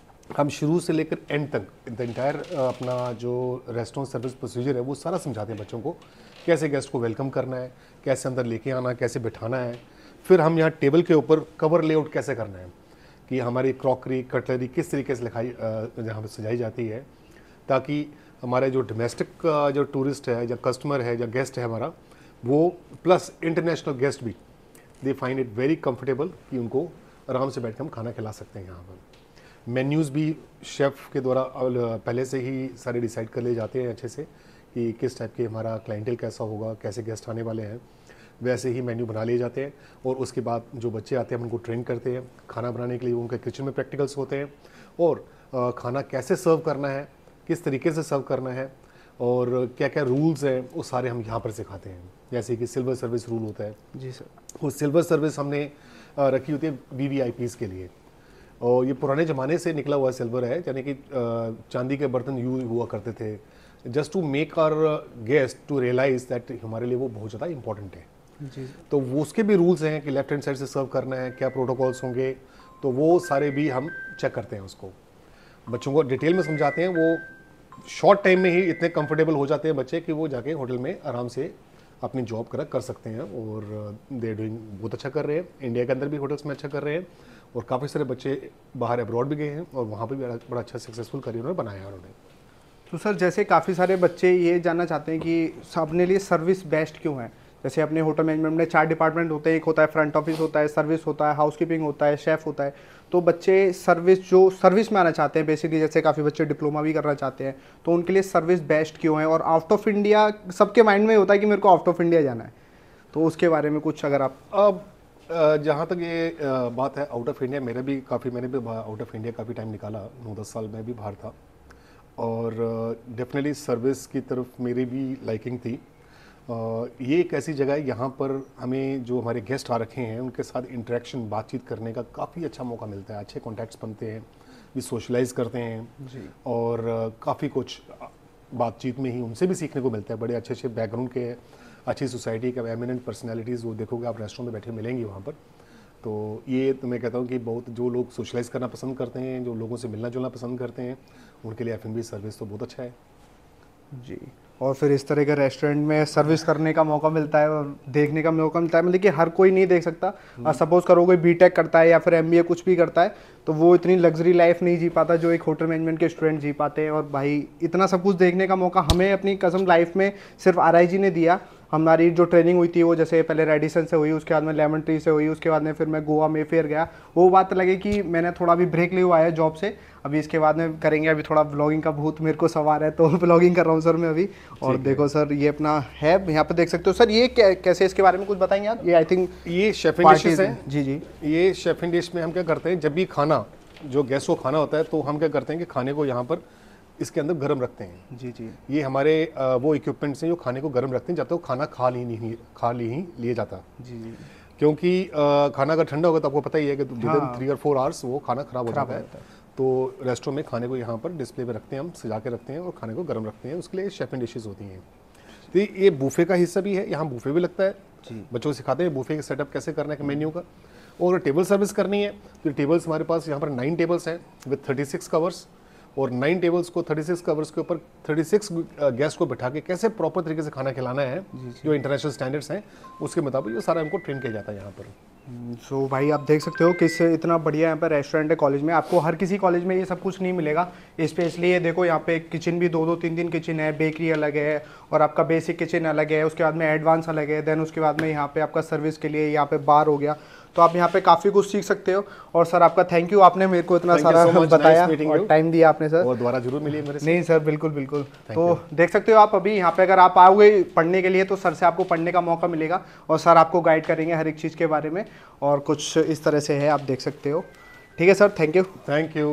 हम शुरू से लेकर एंड तक द इंटायर अपना जो रेस्टोरेंट सर्विस प्रोसीजर है वो सारा समझाते हैं बच्चों को। कैसे गेस्ट को वेलकम करना है, कैसे अंदर लेके आना है, कैसे बिठाना है। फिर हम यहाँ टेबल के ऊपर कवर लेआउट कैसे करना है कि हमारी क्रॉकरी कटलरी किस तरीके से लिखाई यहाँ पर सजाई जाती है, ताकि हमारे जो डोमेस्टिक जो टूरिस्ट है या कस्टमर है या गेस्ट है हमारा, वो प्लस इंटरनेशनल गेस्ट भी they find it very comfortable कि उनको आराम से बैठ के हम खाना खिला सकते हैं। यहाँ पर मेन्यूज़ भी शेफ़ के द्वारा पहले से ही सारे डिसाइड कर लिए जाते हैं अच्छे से कि किस टाइप के हमारा क्लाइंटेल कैसा होगा, कैसे गेस्ट आने वाले हैं, वैसे ही मेन्यू बना लिए जाते हैं। और उसके बाद जो बच्चे आते हैं हम उनको ट्रेन करते हैं खाना बनाने के लिए। उनके किचन में प्रैक्टिकल्स होते हैं और खाना कैसे सर्व करना है, किस तरीके से सर्व करना है और क्या क्या रूल्स हैं वो सारे हम यहाँ पर सिखाते हैं। जैसे कि सिल्वर सर्विस रूल होता है। जी सर। वो सिल्वर सर्विस हमने रखी होती है VVIPs के लिए, और ये पुराने ज़माने से निकला हुआ सिल्वर है, यानी कि चांदी के बर्तन यूज हुआ करते थे just to make our guest to realize that हमारे लिए वो बहुत ज़्यादा इंपॉर्टेंट है। जी। तो वो उसके भी रूल्स हैं कि लेफ्ट हैंड साइड से सर्व करना है, क्या प्रोटोकॉल्स होंगे, तो वो सारे भी हम चेक करते हैं। उसको बच्चों को डिटेल में समझाते हैं। वो शॉर्ट टाइम में ही इतने कंफर्टेबल हो जाते हैं बच्चे कि वो जाके होटल में आराम से अपनी जॉब कर सकते हैं। और दे डूइंग बहुत अच्छा कर रहे हैं। इंडिया के अंदर भी होटल्स में अच्छा कर रहे हैं और काफ़ी सारे बच्चे बाहर अब्रॉड भी गए हैं और वहाँ पर भी बड़ा अच्छा सक्सेसफुल करियर उन्होंने बनाया है उन्होंने। तो सर जैसे काफ़ी सारे बच्चे ये जानना चाहते हैं कि अपने लिए सर्विस बेस्ट क्यों है। जैसे अपने होटल मैनेजमेंट में 4 डिपार्टमेंट होते हैं, एक होता है फ्रंट ऑफिस होता है, सर्विस होता है, हाउसकीपिंग होता है, शेफ़ होता है। तो बच्चे सर्विस में आना चाहते हैं बेसिकली, जैसे काफ़ी बच्चे डिप्लोमा भी करना चाहते हैं, तो उनके लिए सर्विस बेस्ट क्यों है। और आउट ऑफ इंडिया सबके माइंड में होता है कि मेरे को आउट ऑफ इंडिया जाना है, तो उसके बारे में कुछ अगर आप। अब जहाँ तक ये बात है आउट ऑफ इंडिया, मैंने भी आउट ऑफ इंडिया काफ़ी टाइम निकाला, 9-10 साल मैं भी बाहर था और डेफिनेटली सर्विस की तरफ मेरी भी लाइकिंग थी। ये एक ऐसी जगह है यहाँ पर हमें जो हमारे गेस्ट आ रखे हैं उनके साथ इंटरेक्शन बातचीत करने का काफ़ी अच्छा मौका मिलता है। अच्छे कॉन्टैक्ट्स बनते हैं, भी सोशलाइज करते हैं जी। और काफ़ी कुछ बातचीत में ही उनसे भी सीखने को मिलता है। बड़े अच्छे अच्छे बैकग्राउंड के, अच्छी सोसाइटी के एमिनेंट पर्सनैलिटीज़ वो देखोगे आप रेस्टोरेंट में बैठे मिलेंगे वहाँ पर। तो ये तो मैं कहता हूँ कि बहुत जो लोग सोशलाइज करना पसंद करते हैं, जो लोगों से मिलना जुलना पसंद करते हैं, उनके लिए F&B सर्विस तो बहुत अच्छा है जी। और फिर इस तरह के रेस्टोरेंट में सर्विस करने का मौका मिलता है और देखने का मौका मिलता है, मतलब कि हर कोई नहीं देख सकता। सपोज करो कोई बीटेक करता है या फिर MBA कुछ भी करता है, तो वो इतनी लग्जरी लाइफ नहीं जी पाता जो एक होटल मैनेजमेंट के स्टूडेंट जी पाते हैं। और भाई इतना सब कुछ देखने का मौका हमें अपनी कसम लाइफ में सिर्फ RIG ने दिया। हमारी जो ट्रेनिंग हुई थी वो जैसे पहले रेडिसन से हुई, उसके बाद में लेमन ट्री से हुई, उसके बाद में फिर मैं गोवा में फेयर गया। वो बात लगे कि मैंने थोड़ा भी ब्रेक लिया हुआ है जॉब से, अभी इसके बाद में करेंगे। अभी थोड़ा ब्लॉगिंग का भूत मेरे को सवार है तो ब्लॉगिंग कर रहा हूँ सर मैं अभी। और देखो सर ये अपना है, यहाँ पे देख सकते हो सर। ये कैसे, इसके बारे में कुछ बताएंगे आप। ये आई थिंक ये शेफ एंड डिशेस है। जी जी। ये शेफ एंड डिश में हम क्या करते हैं, जब भी खाना जो गेस्ट को खाना होता है तो हम क्या करते हैं कि खाने को यहाँ पर इसके अंदर गर्म रखते हैं। जी जी। ये हमारे वो इक्विपमेंट्स हैं जो खाने को गर्म रखते हैं जब तक खाना खा ही लिए जाता। जी जी। क्योंकि खाना अगर ठंडा होगा तो आपको पता ही है कि विद इन 3 और 4 आवर्स वो खाना खराब हो जाता है। तो रेस्टोरेंट में खाने को यहाँ पर डिस्प्ले पे रखते हैं, हम सजा के रखते हैं और खाने को गर्म रखते हैं। उसके लिए शेफ एंड डिशेज होती हैं। तो ये बूफे का हिस्सा भी है, यहाँ बूफे भी लगता है। बच्चों को सिखाते हैं बूफे का सेटअप कैसे करना है मेन्यू का। और टेबल सर्विस करनी है तो टेबल्स हमारे पास यहाँ पर 9 टेबल्स हैं विद 36 कवर्स। और 9 टेबल्स को 36 कवर्स के ऊपर 36 गेस्ट को बैठा के कैसे प्रॉपर तरीके से खाना खिलाना है, जो इंटरनेशनल स्टैंडर्ड्स हैं उसके मुताबिक ये सारा हमको ट्रेन किया जाता है यहाँ पर। सो भाई आप देख सकते हो कि इससे इतना बढ़िया यहाँ पर रेस्टोरेंट है कॉलेज में। आपको हर किसी कॉलेज में ये सब कुछ नहीं मिलेगा। स्पेशली ये देखो यहाँ पे किचन भी 2-2 3-3 किचन है, बेकरी अलग है और आपका बेसिक किचन अलग है, उसके बाद में एडवांस अलग है, देन उसके बाद में यहाँ पे आपका सर्विस के लिए यहाँ पे बार हो गया। तो आप यहाँ पे काफ़ी कुछ सीख सकते हो। और सर आपका थैंक यू, आपने मेरे को इतना सारा बताया और टाइम दिया आपने सर। और दोबारा जरूर मिलिए मेरे से। नहीं सर, बिल्कुल बिल्कुल। तो देख सकते हो आप अभी यहाँ पे अगर आप आओगे पढ़ने के लिए तो सर से आपको पढ़ने का मौका मिलेगा और सर आपको गाइड करेंगे हर एक चीज़ के बारे में। और कुछ इस तरह से है, आप देख सकते हो। ठीक है sir, thank you. Thank you.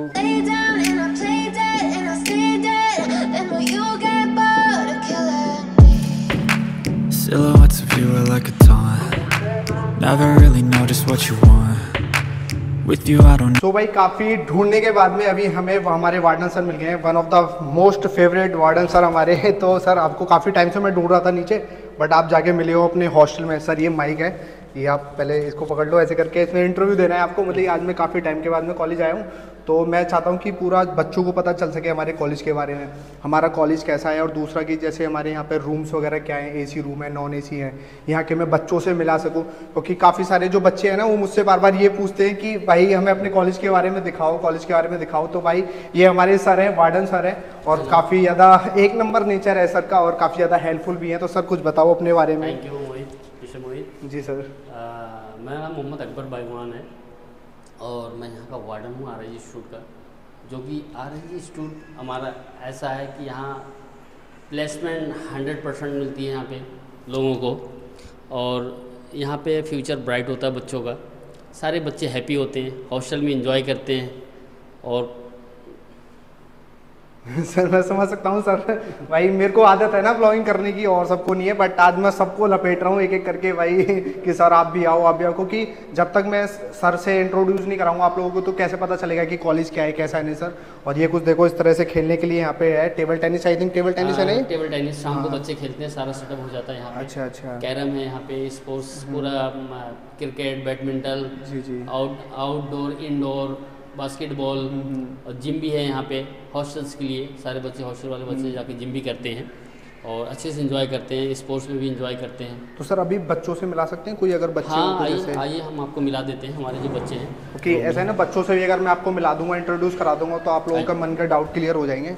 Silhouettes of you are like a taunt. Never really know just what you want. With you I don't. तो भाई काफ़ी ढूंढने के बाद में अभी हमें हमारे वार्डन सर मिल गए हैं, one of the most favourite warden sir हमारे। तो सर आपको काफ़ी टाइम से मैं ढूंढ रहा था नीचे, बट आप जाके मिले हो अपने हॉस्टल में। सर ये माइक है, ये आप पहले इसको पकड़ लो ऐसे करके, इसमें इंटरव्यू देना है आपको। मतलब आज मैं काफ़ी टाइम के बाद में कॉलेज आया हूँ, तो मैं चाहता हूँ कि पूरा बच्चों को पता चल सके हमारे कॉलेज के बारे में, हमारा कॉलेज कैसा है। और दूसरा कि जैसे हमारे यहाँ पे रूम्स वगैरह क्या हैं, एसी रूम है, नॉन एसी है, यहाँ के मैं बच्चों से मिला सकूँ। क्योंकि काफ़ी सारे जो बच्चे हैं ना वो मुझसे बार बार ये पूछते हैं कि भाई हमें अपने कॉलेज के बारे में दिखाओ, कॉलेज के बारे में दिखाओ। तो भाई ये हमारे सर हैं, वार्डन सर हैं, और काफ़ी ज़्यादा एक नंबर नेचर है सर का और काफ़ी ज़्यादा हेल्पफुल भी हैं। तो सर कुछ बताओ अपने बारे में। Thank you Mohit, mister Mohit. जी सर। मेरा नाम मोहम्मद अकबर बाईवान है और मैं यहाँ का वार्डन हूँ RIG इंस्टीट्यूट का। जो कि RIG इंस्टीट्यूट हमारा ऐसा है कि यहाँ प्लेसमेंट 100% मिलती है यहाँ पे लोगों को, और यहाँ पे फ्यूचर ब्राइट होता है बच्चों का। सारे बच्चे हैप्पी होते हैं, हॉस्टल में एंजॉय करते हैं। और सर मैं समझ सकता हूँ सर, भाई मेरे को आदत है ना ब्लॉगिंग करने की और सबको नहीं है, बट आज मैं सबको लपेट रहा हूँ एक एक करके भाई कि सर आप भी आओ, आप भी आओ। क्योंकि जब तक मैं सर से इंट्रोड्यूस नहीं कराऊंगा आप लोगों को तो कैसे पता चलेगा कि कॉलेज क्या है कैसा है नहीं सर। और ये कुछ देखो इस तरह से खेलने के लिए यहाँ पे है, table tennis, I think table tennis है नहीं? टेबल टेनिस शाम को बच्चे खेलते हैं, सारा सेटअप हो जाता है यहाँ पे। अच्छा अच्छा। कैरम है यहाँ पे, स्पोर्ट्स पूरा, क्रिकेट, बैडमिंटन, जी जी, आउटडोर, इंडोर, बास्केटबॉल, और जिम भी है यहाँ पे हॉस्टल्स के लिए। सारे बच्चे, हॉस्टल वाले बच्चे जाके जिम भी करते हैं और अच्छे से एंजॉय करते हैं, स्पोर्ट्स में भी एंजॉय करते हैं। तो सर अभी बच्चों से मिला सकते हैं कोई अगर बच्चे? हाँ आइए हम आपको मिला देते हैं, हमारे जो बच्चे हैं। ओके, ऐसा है ना, बच्चों से भी अगर मैं आपको मिला दूंगा, इंट्रोड्यूस करा दूंगा तो आप लोगों का मन का डाउट क्लियर हो जाएंगे।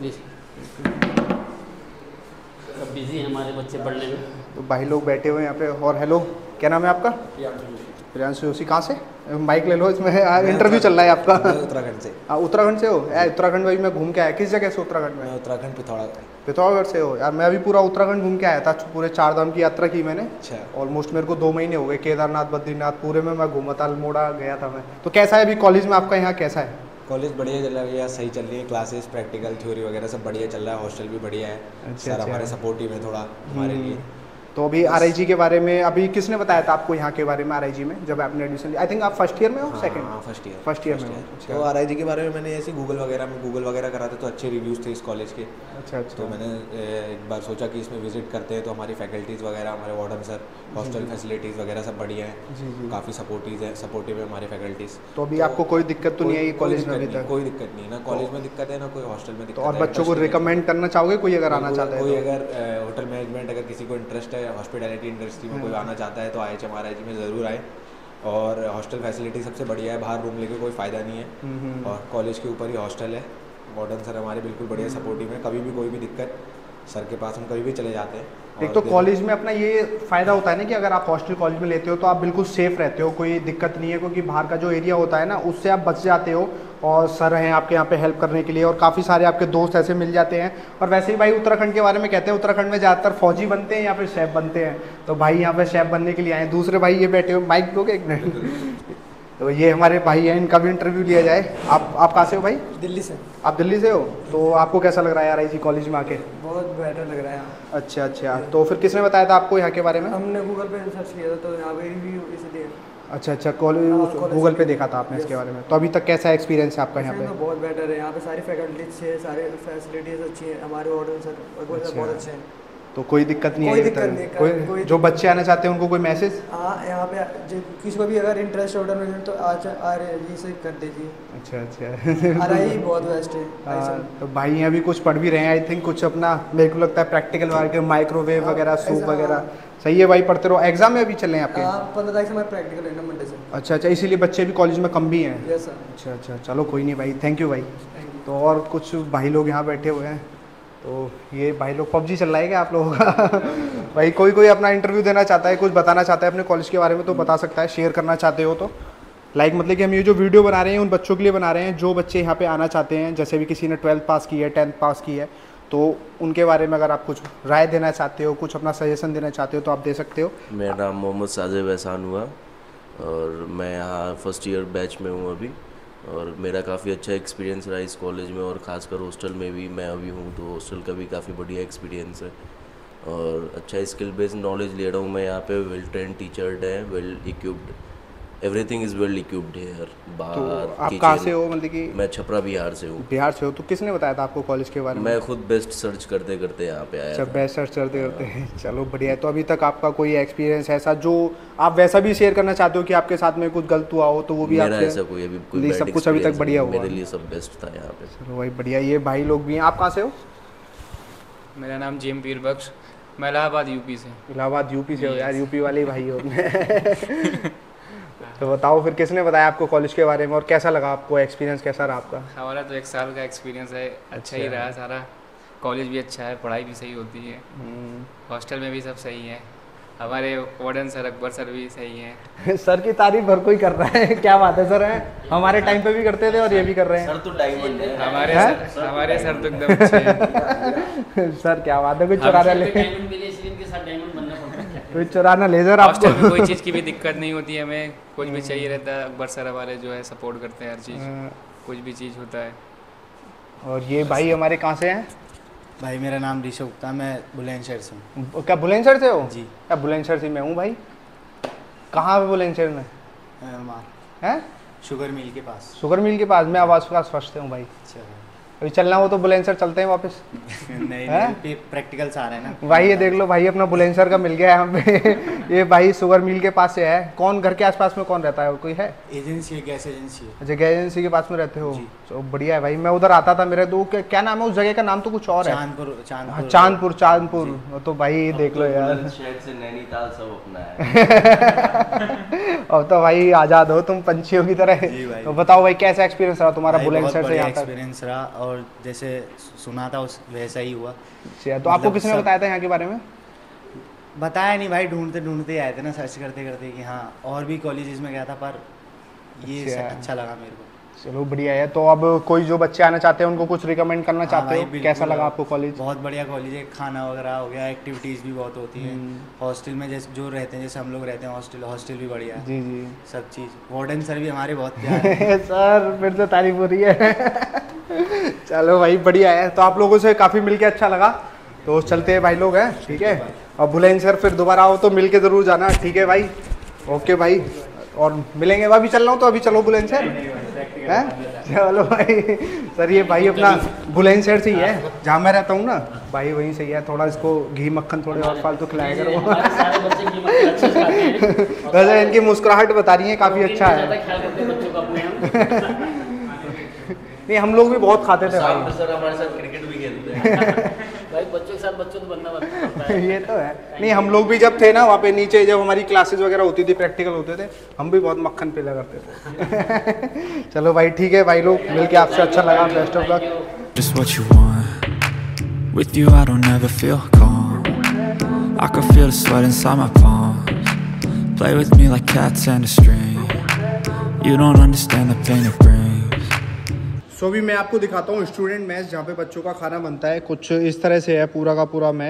सब बिजी हैं हमारे बच्चे पढ़ने में। तो भाई लोग बैठे हुए हैं यहाँ पे। और हेलो, क्या नाम है आपका? प्रियांशु जोशी। कहाँ से? माइक ले लो, इसमें इंटरव्यू चल रहा है आपका। उत्तराखंड से। उत्तराखंड से हो? उत्तराखंड भाई मैं घूम के आया। किस जगह से उत्तराखंड में? मैं उत्तराखंड पिथौरागढ़ से हो? यार मैं अभी पूरा उत्तराखंड घूम के आया था, पूरे 4 धाम की यात्रा की मैंने। अच्छा। ऑलमोस्ट मेरे को 2 महीने हो गए, केदारनाथ, बद्रीनाथ पूरे में मैं घूमा था, अल्मोड़ा गया था मैं। तो कैसा है अभी कॉलेज में आपका, यहाँ कैसा है? कॉलेज बढ़िया चल रहा है यार, सही चल रही है। क्लासेस, प्रैक्टिकल, थ्योरी वगैरह सब बढ़िया चल रहा है। हॉस्टल भी बढ़िया है। सर हमारे सपोर्टिव है थोड़ा हमारे लिए। तो अभी RIG के बारे में अभी किसने बताया था आपको यहाँ के बारे में RIG में जब आपने एडमिशन लिया? आई थिंक आप फर्स्ट ईयर में हो? सेकंड? हाँ फर्स्ट ईयर में हो। तो RIG के बारे में मैंने ऐसे गूगल वगैरह करा था तो अच्छे रिव्यूज़ थे इस कॉलेज के। अच्छा अच्छा। तो मैंने एक बार सोचा कि इसमें विजिट करते हैं। तो हमारी फैकल्टीज़ वगैरह, हमारे वार्डन सर, हॉस्टल फैसिलिटीज़ वगैरह सब बढ़िया हैं, काफ़ी सपोर्टिव है हमारी फैकल्टीज़। तो अभी आपको कोई दिक्कत तो नहीं आई कॉलेज में अभी तक? कोई दिक्कत नहीं, ना कॉलेज में दिक्कत है ना कोई हॉस्टल में दिक्कत है। और बच्चों को रिकमेंड करना चाहोगे कोई अगर आना चाहता है? कोई अगर होटल मैनेजमेंट, अगर किसी को इंटरेस्ट है, हॉस्पिटैलिटी इंडस्ट्री में कोई आना चाहता है तो IHM RIG में ज़रूर आए। और हॉस्टल फैसिलिटी सबसे बढ़िया है, बाहर रूम लेके कोई फ़ायदा नहीं है। और कॉलेज के ऊपर ही हॉस्टल है। वार्डन सर हमारे बिल्कुल बढ़िया सपोर्टिव है, कभी भी कोई भी दिक्कत सर के पास हम कभी भी चले जाते हैं। एक तो कॉलेज में अपना ये फ़ायदा होता है ना कि अगर आप हॉस्टल कॉलेज में लेते हो तो आप बिल्कुल सेफ़ रहते हो, कोई दिक्कत नहीं है। क्योंकि बाहर का जो एरिया होता है ना उससे आप बच जाते हो, और सर हैं आपके यहाँ पे हेल्प करने के लिए, और काफ़ी सारे आपके दोस्त ऐसे मिल जाते हैं। और वैसे ही भाई उत्तराखंड के बारे में कहते हैं, उत्तराखंड में ज़्यादातर फौजी बनते हैं या फिर शेफ़ बनते हैं। तो भाई यहाँ पे शेफ़ बनने के लिए आए। दूसरे भाई ये बैठे हो, माइक दोगे एक मिनट? तो ये हमारे भाई हैं, इनका भी इंटरव्यू लिया जाए। आप कहाँ से हो भाई? दिल्ली से। आप दिल्ली से हो, तो आपको कैसा लग रहा है RIG कॉलेज में आके? बहुत बेटर लग रहा है यहाँ। अच्छा, तो फिर किसने बताया था आपको यहाँ के बारे में? हमने गूगल पे सर्च किया था, तो यहाँ पे रिव्यू इसलिए। अच्छा, कॉलेज गूगल पे देखा था आपने इसके बारे में। तो अभी तक कैसा एक्सपीरियंस है आपका यहाँ पे? तो बहुत बेटर है, यहाँ पे सारी फैकल्टीज है, सारे फैसिलिटीज़ अच्छी हैं, हमारे वार्डन सर बहुत अच्छे हैं। तो कोई दिक्कत नहीं है? कोई दिक्कत नहीं, कोई जो बच्चे आना चाहते हैं उनको कोई मैसेज? हाँ, यहाँ पे किसी को भी अगर इंटरेस्ट होटल में तो RIG से कर दीजिए। अच्छा RIG बहुत बेस्ट है। तो भाई यहाँ भी कुछ पढ़ भी रहे हैं आई थिंक, कुछ अपना मेरे को लगता है प्रैक्टिकल वर्क, माइक्रोवेव वगैरह, सूप वगैरह। सही है भाई, पढ़ते रहो। एग्जाम में अभी चल रहे हैं आपके? 15 तारीख से हमारे प्रैक्टिकल है ना, मंडे से। अच्छा, इसीलिए बच्चे भी कॉलेज में कम भी हैं? Yes sir. अच्छा, चलो कोई नहीं भाई, थैंक यू भाई। तो और कुछ भाई लोग यहाँ बैठे हुए हैं, तो ये भाई लोग PUBG चल रहा है क्या आप लोगों का? भाई कोई अपना इंटरव्यू देना चाहता है, कुछ बताना चाहता है अपने कॉलेज के बारे में तो बता सकता है, शेयर करना चाहते हो तो। मतलब कि हम ये जो वीडियो बना रहे हैं उन बच्चों के लिए बना रहे हैं जो बच्चे यहाँ पे आना चाहते हैं, जैसे भी किसी ने 12th पास की है, 10th पास की है, तो उनके बारे में अगर आप कुछ राय देना चाहते हो, कुछ अपना सजेशन देना चाहते हो तो आप दे सकते हो। मेरा नाम मोहम्मद साजिद एहसान हुआ और मैं यहाँ फर्स्ट ईयर बैच में हूँ अभी, और मेरा काफ़ी अच्छा एक्सपीरियंस रहा इस कॉलेज में, और ख़ासकर हॉस्टल में भी मैं अभी हूँ तो हॉस्टल का भी काफ़ी बढ़िया एक्सपीरियंस है और अच्छा स्किल बेस्ड नॉलेज ले रहा हूँ मैं यहाँ पे। वेल ट्रेंड टीचर्ड है, well equipped, everything is well equipped here. तो आप कहाँ से हो? मतलब कि मैं छपरा बिहार से हूँ। बिहार से हो, तो किसने बताया था आपको कॉलेज के बारे में? मैं खुद बेस्ट सर्च करते करते यहाँ पे आया। अच्छा, बेस्ट सर्च करते करते, चलो बढ़िया है। तो अभी तक आपका कोई एक्सपीरियंस ऐसा जो आप वैसा भी शेयर करना चाहते हो कि आपके साथ में कुछ गलत हुआ हो तो वो भी मेरा ऐसा कोई अभी कोई सब कुछ अभी तक बढ़िया हुआ? मेरे लिए सब बेस्ट था यहाँ पे। चलो भाई बढ़िया। ये भाई लोग भी हैं। आप कहाँ से हो? मेरा नाम जेम पीर बख्श, मैं इलाहाबाद यूपी से। इलाहाबाद यूपी से हो? यार यूपी वाले ही भाई हो। तो बताओ फिर किसने बताया आपको कॉलेज के बारे में और कैसा लगा आपको, एक्सपीरियंस कैसा रहा आपका? हमारा तो 1 साल का एक्सपीरियंस है, अच्छा ही रहा सारा। कॉलेज भी अच्छा है, पढ़ाई भी सही होती है, हॉस्टल में भी सब सही है। हमारे वार्डन सर अकबर सर भी सही हैं। सर की तारीफ हर कोई कर रहा है, क्या बात है सर? है हमारे टाइम पे भी करते थे और ये भी कर रहे हैं। सर तो डायमंड है हमारे सर तो एकदम अच्छे हैं। सर क्या बात है, कोई चुराना ले, कोई चुराना ले सर। हॉस्टल में कोई चीज़ की भी दिक्कत नहीं होती है, हमें कुछ भी चाहिए रहता है, अकबर सर हमारे जो है सपोर्ट करते हैं हर चीज़, कुछ भी चीज़ होता है। और ये भाई हमारे कहाँ से हैं? भाई मेरा नाम ऋषभ गुप्ता, मैं बुलंदशहर से हूँ। क्या बुलंदशहर से हो? जी। क्या बुलंदशहर से मैं हूँ भाई। कहाँ पे बुलंदशहर में? हैं? शुगर मिल के पास। शुगर मिल के पास? मैं आवाज़ पास फर्स्ट से हूँ भाई। अभी चलना हो तो बुलंदशहर चलते हैं वापस। नहीं, प्रैक्टिकल से आ रहे हैं ना भाई। ये देख लो भाई, अपना बुलंदशहर का मिल गया यहाँ पे। ये भाई शुगर मिल के पास से है। कौन घर के आसपास में कौन रहता है? कोई है? एजेंसी है, गैस एजेंसी है। अच्छा, गैस एजेंसी के पास में रहते हो? तो बढ़िया है भाई। मैं उधर आता था, मेरे दो क्या नाम है उस जगह का? नाम तो कुछ और है। चांदपुर। तो भाई देख लो यार, शहर से नैनीताल सब अपना है। अब तो भाई आजाद हो तुम पंछियों की तरह। तो बताओ भाई कैसा एक्सपीरियंस रहा तुम्हारा बुलंदशहर से यहाँ तक? एक्सपीरियंस रहा और जैसे सुना था उस वैसा ही हुआ। तो आपको किसने बताया था यहाँ के बारे में? बताया नहीं भाई, ढूंढते आए थे ना, सर्च करते कि हाँ, और भी कॉलेजेस में गया था पर ये अच्छा लगा मेरे को। चलो बढ़िया है। तो अब कोई जो बच्चे आना चाहते हैं उनको कुछ रिकमेंड करना चाहते हो? कैसा लगा आपको कॉलेज? बहुत बढ़िया कॉलेज है, खाना वगैरह हो गया, एक्टिविटीज़ भी बहुत होती हैं। हॉस्टल में जैसे जो रहते हैं, जैसे हम लोग रहते हैं हॉस्टल भी बढ़िया है। जी। सब चीज़। वार्डन सर भी हमारे बहुत प्यारे। सर फिर तो तारीफ हो रही है। चलो भाई बढ़िया है। तो आप लोगों से काफ़ी मिलके अच्छा लगा, तो चलते हैं भाई लोग हैं, ठीक है? और बुलंदशहर फिर दोबारा आओ तो मिल के ज़रूर जाना, ठीक है भाई? ओके भाई, और मिलेंगे। अभी चल रहा हूँ तो अभी चलो बुलंदशहर, हैं? चलो भाई। सर ये भाई अपना बुलंदशहर से ही है, जहाँ मैं रहता हूँ ना भाई, वहीं से ही है। थोड़ा इसको घी मक्खन थोड़े और फालतू खिलाया करो। वैसे इनकी मुस्कुराहट बता रही है काफ़ी अच्छा है। नहीं, हम लोग भी बहुत खाते थे भाई। सर हमारे साथ क्रिकेट भी खेलते हैं। भाई बच्चों के साथ बच्चों तो बनना पड़ता है। ये तो है। नहीं, हम लोग भी जब थे ना वहाँ पे नीचे, जब हमारी क्लासेस वगैरह होती थी, प्रैक्टिकल होते थे, हम भी बहुत मक्खन पीला करते थे। चलो भाई ठीक है भाई लोग, मिलके आपसे अच्छा लगा। Best of luck. Just what you want. With you I don't ever feel calm. I can feel the sweat inside my palms. Play with me like cats and a string. You don't understand the pain it brings. So अभी मैं आपको दिखाता हूँ student mess, जहाँ पे बच्चों का खाना बनता है। कुछ इस तरह से है पूरा का पूरा मेस,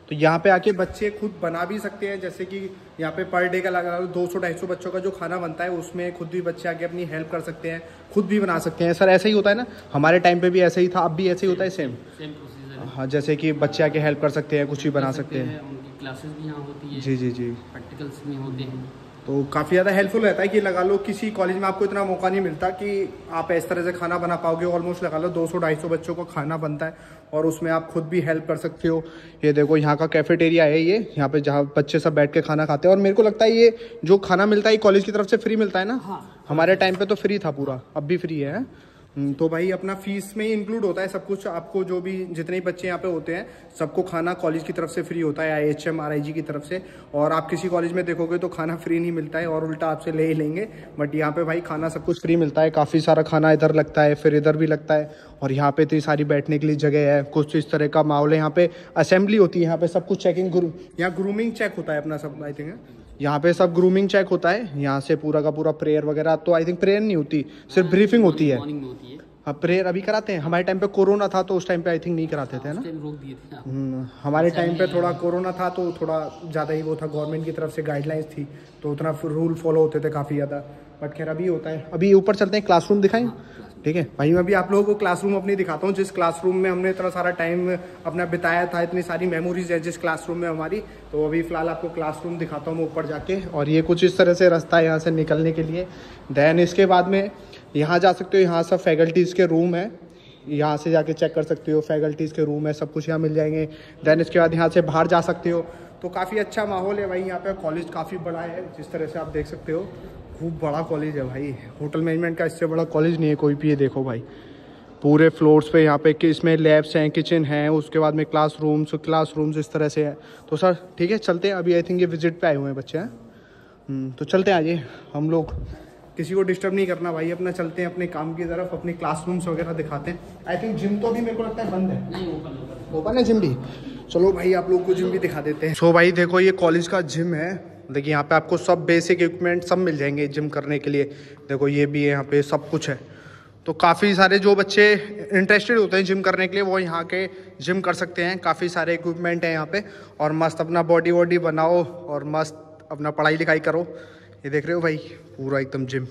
तो यहाँ पे आके बच्चे खुद बना भी सकते हैं, जैसे कि यहाँ पे पर डे का लगा 200-250 बच्चों का जो खाना बनता है उसमें खुद भी बच्चे आके अपनी हेल्प कर सकते हैं, खुद भी बना सकते हैं। सर ऐसा ही होता है ना? हमारे टाइम पे भी ऐसा ही था, अब भी ऐसे ही होता है सेम? हाँ, जैसे कि बच्चे आके हेल्प कर सकते हैं, कुछ भी बना सकते हैं। उनकी क्लासेस भी यहाँ होती है। जी जी जी, प्रैक्टिकल्स भी होते हैं, तो काफ़ी ज़्यादा हेल्पफुल रहता है कि लगा लो किसी कॉलेज में आपको इतना मौका नहीं मिलता कि आप इस तरह से खाना बना पाओगे। ऑलमोस्ट लगा लो 200-250 बच्चों का खाना बनता है और उसमें आप खुद भी हेल्प कर सकते हो। ये देखो यहाँ का कैफेटेरिया है, ये यहाँ पे जहाँ बच्चे सब बैठ के खाना खाते हैं। और मेरे को लगता है ये जो खाना मिलता है कॉलेज की तरफ से फ्री मिलता है ना? हाँ। हमारे टाइम पे तो फ्री था पूरा, अब भी फ्री है। तो भाई अपना फीस में ही इंक्लूड होता है सब कुछ। आपको जो भी जितने भी बच्चे यहाँ पे होते हैं सबको खाना कॉलेज की तरफ से फ्री होता है, IHM RIG की तरफ से। और आप किसी कॉलेज में देखोगे तो खाना फ्री नहीं मिलता है और उल्टा आपसे ले ही लेंगे, बट यहाँ पे भाई खाना सब कुछ फ्री मिलता है। काफ़ी सारा खाना इधर लगता है, फिर इधर भी लगता है। और यहाँ पे इतनी सारी बैठने के लिए जगह है, कुछ इस तरह का माहौल है। यहाँ पे असेंबली होती है, यहाँ पे सब कुछ चेकिंग, यहाँ ग्रूमिंग चेक होता है अपना सब। आई थिंक यहाँ पे सब ग्रूमिंग चेक होता है। यहाँ से पूरा का पूरा प्रेयर वगैरह, तो आई थिंक प्रेयर नहीं होती, सिर्फ ब्रीफिंग होती है। हाँ, प्रेयर अभी कराते हैं। हमारे टाइम पे कोरोना था तो उस टाइम पे आई थिंक नहीं कराते थे ना? रोक दिए थे। हमारे टाइम पे थोड़ा कोरोना था तो थोड़ा ज़्यादा ही वो था, गवर्नमेंट की तरफ से गाइडलाइंस थी तो उतना रूल फॉलो होते थे काफ़ी ज़्यादा। बट खैर अभी होता है। अभी ऊपर चलते हैं, क्लासरूम दिखाएं? ठीक है भाई, मैं अभी आप लोगों को क्लासरूम अपनी दिखाता हूँ, जिस क्लासरूम में हमने इतना सारा टाइम अपना बिताया था, इतनी सारी मेमोरीज है जिस क्लासरूम में हमारी। तो अभी फ़िलहाल आपको क्लासरूम दिखाता हूँ मैं ऊपर जाके। और ये कुछ इस तरह से रास्ता है यहाँ से निकलने के लिए। देन इसके बाद में यहाँ जा सकते हो, यहाँ सब फैकल्टीज़ के रूम है, यहाँ से जाके चेक कर सकते हो। फैकल्टीज़ के रूम है, सब कुछ यहाँ मिल जाएंगे। देन इसके बाद यहाँ से बाहर जा सकते हो। तो काफ़ी अच्छा माहौल है भाई यहाँ पे। कॉलेज काफ़ी बड़ा है, जिस तरह से आप देख सकते हो, खूब बड़ा कॉलेज है भाई। होटल मैनेजमेंट का इससे बड़ा कॉलेज नहीं है कोई भी। ये देखो भाई, पूरे फ्लोर्स पे यहाँ पे कि इसमें लैब्स हैं, किचन है, उसके बाद में क्लासरूम्स इस तरह से है। तो सर ठीक है, चलते हैं। अभी आई थिंक ये विजिट पे आए हुए हैं बच्चे हैं, तो चलते हैं। आइए, हम लोग किसी को डिस्टर्ब नहीं करना भाई, अपना चलते हैं अपने काम की तरफ, अपने क्लासरूम्स वगैरह दिखाते हैं। आई थिंक जिम तो अभी मेरे को लगता है बंद है। नहीं, ओपन है जिम भी। चलो भाई आप लोग को जिम भी दिखा देते हैं। सो भाई देखो, ये कॉलेज का जिम है। देखिए यहाँ पे आपको सब बेसिक इक्विपमेंट सब मिल जाएंगे जिम करने के लिए। देखो ये भी है, यहाँ पे सब कुछ है। तो काफ़ी सारे जो बच्चे इंटरेस्टेड होते हैं जिम करने के लिए वो यहाँ के जिम कर सकते हैं। काफ़ी सारे इक्विपमेंट हैं यहाँ पे, और मस्त अपना बॉडी वॉडी बनाओ और मस्त अपना पढ़ाई लिखाई करो। ये देख रहे हो भाई, पूरा एकदम जिम।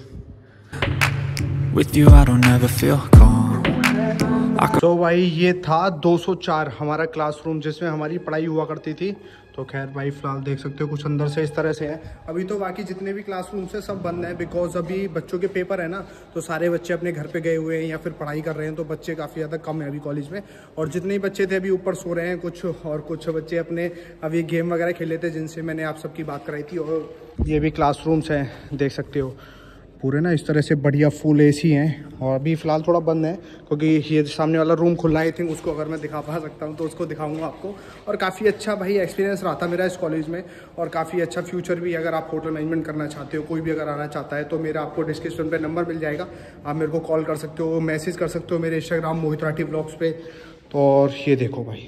तो भाई ये था 204 हमारा क्लासरूम, जिसमें हमारी पढ़ाई हुआ करती थी। तो खैर भाई फिलहाल देख सकते हो कुछ अंदर से इस तरह से है। अभी तो बाकी जितने भी क्लासरूम्स हैं सब बंद है, बिकॉज अभी बच्चों के पेपर है ना, तो सारे बच्चे अपने घर पे गए हुए हैं या फिर पढ़ाई कर रहे हैं। तो बच्चे काफ़ी ज़्यादा कम है अभी कॉलेज में, और जितने बच्चे थे अभी ऊपर सो रहे हैं कुछ, और कुछ बच्चे अपने अभी गेम वगैरह खेले थे जिनसे मैंने आप सबकी बात कराई थी। और ये भी क्लासरूम्स हैं, देख सकते हो पूरे ना इस तरह से बढ़िया फुल AC हैं। और अभी फ़िलहाल थोड़ा बंद है क्योंकि ये सामने वाला रूम खुला है। आई थिंक उसको अगर मैं दिखा पा सकता हूँ तो उसको दिखाऊंगा आपको। और काफ़ी अच्छा भाई एक्सपीरियंस रहा था मेरा इस कॉलेज में, और काफ़ी अच्छा फ्यूचर भी। अगर आप होटल मैनेजमेंट करना चाहते हो, कोई भी अगर आना चाहता है, तो मेरा आपको डिस्क्रिप्शन पे नंबर मिल जाएगा, आप मेरे को कॉल कर सकते हो, मैसेज कर सकते हो मेरे इंस्टाग्राम मोहित राठी व्लॉग्स पे। तो और ये देखो भाई,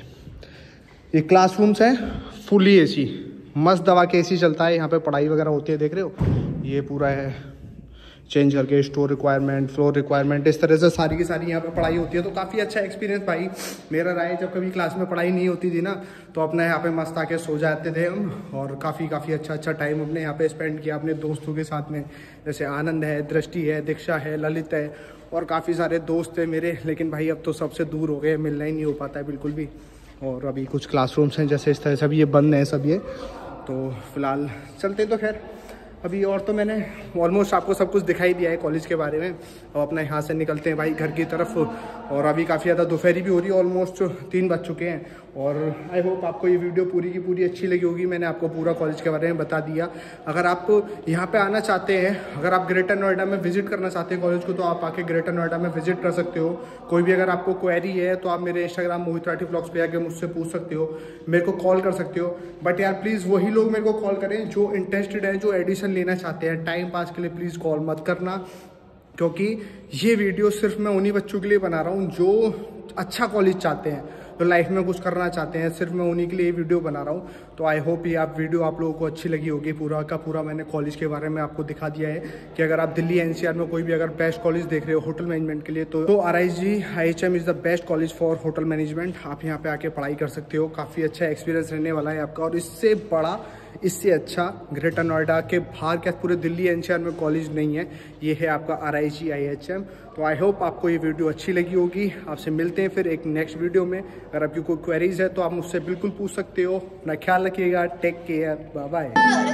ये क्लासरूम्स हैं फुली AC, मस्त दवा के AC चलता है। यहाँ पे पढ़ाई वगैरह होती है, देख रहे हो। ये पूरा है चेंज करके, स्टोर रिक्वायरमेंट, फ्लोर रिक्वायरमेंट, इस तरह से सारी की सारी यहाँ पे पढ़ाई होती है। तो काफ़ी अच्छा एक्सपीरियंस भाई मेरा रहा है। जब कभी क्लास में पढ़ाई नहीं होती थी ना, तो अपना यहाँ पे मस्त आके सो जाते थे हम, और काफ़ी अच्छा टाइम हमने यहाँ पे स्पेंड किया अपने दोस्तों के साथ में। जैसे आनंद है, दृष्टि है, दीक्षा है, ललित है, और काफ़ी सारे दोस्त थे मेरे। लेकिन भाई अब तो सबसे दूर हो गए, मिलना ही नहीं हो पाता है बिल्कुल भी। और अभी कुछ क्लासरूम्स हैं जैसे इस तरह से, अभी ये बंद है सब ये। तो फिलहाल चलते, तो खैर अभी और तो मैंने ऑलमोस्ट आपको सब कुछ दिखाई दिया है कॉलेज के बारे में। और अपना यहाँ से निकलते हैं भाई घर की तरफ। और अभी काफ़ी ज़्यादा दोपहरी भी हो रही है, ऑलमोस्ट 3 बज चुके हैं। और आई होप आपको ये वीडियो पूरी की पूरी अच्छी लगी होगी। मैंने आपको पूरा कॉलेज के बारे में बता दिया। अगर आप यहाँ पे आना चाहते हैं, अगर आप ग्रेटर नोएडा में विजिट करना चाहते हैं कॉलेज को, तो आप आके ग्रेटर नोएडा में विजिट कर सकते हो। कोई भी अगर आपको क्वेरी है तो आप मेरे इंस्टाग्राम मोहित राठी व्लॉग्स पे आके मुझसे पूछ सकते हो, मेरे को कॉल कर सकते हो। बट यार प्लीज़ वही लोग मेरे को कॉल करें जो इंटरेस्टेड हैं, जो एडिशन लेना चाहते हैं। टाइम पास के लिए प्लीज़ कॉल मत करना, क्योंकि ये वीडियो सिर्फ मैं उन्हीं बच्चों के लिए बना रहा हूँ जो अच्छा कॉलेज चाहते हैं, जो लाइफ में कुछ करना चाहते हैं। सिर्फ मैं उन्हीं के लिए ये वीडियो बना रहा हूँ। तो आई होप ये आप वीडियो आप लोगों को अच्छी लगी होगी। पूरा का पूरा मैंने कॉलेज के बारे में आपको दिखा दिया है कि अगर आप दिल्ली एनसीआर में कोई भी अगर बेस्ट कॉलेज देख रहे हो होटल मैनेजमेंट के लिए तो RIG IHM is the best college for hotel management. आप यहाँ पे आके पढ़ाई कर सकते हो, काफ़ी अच्छा एक्सपीरियंस रहने वाला है आपका। और इससे बड़ा, इससे अच्छा ग्रेटर नोएडा के बाहर क्या पूरे दिल्ली एनसीआर में कॉलेज नहीं है, ये है आपका RIG IHM। तो आई होप आपको ये वीडियो अच्छी लगी होगी। आपसे मिलते हैं फिर एक नेक्स्ट वीडियो में। अगर आपकी कोई क्वेरीज है तो आप मुझसे बिल्कुल पूछ सकते हो। अपना ख्याल रखिएगा, take care, bye bye.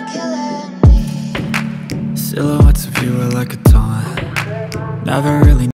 Silhouettes of you are like a taunt. Never really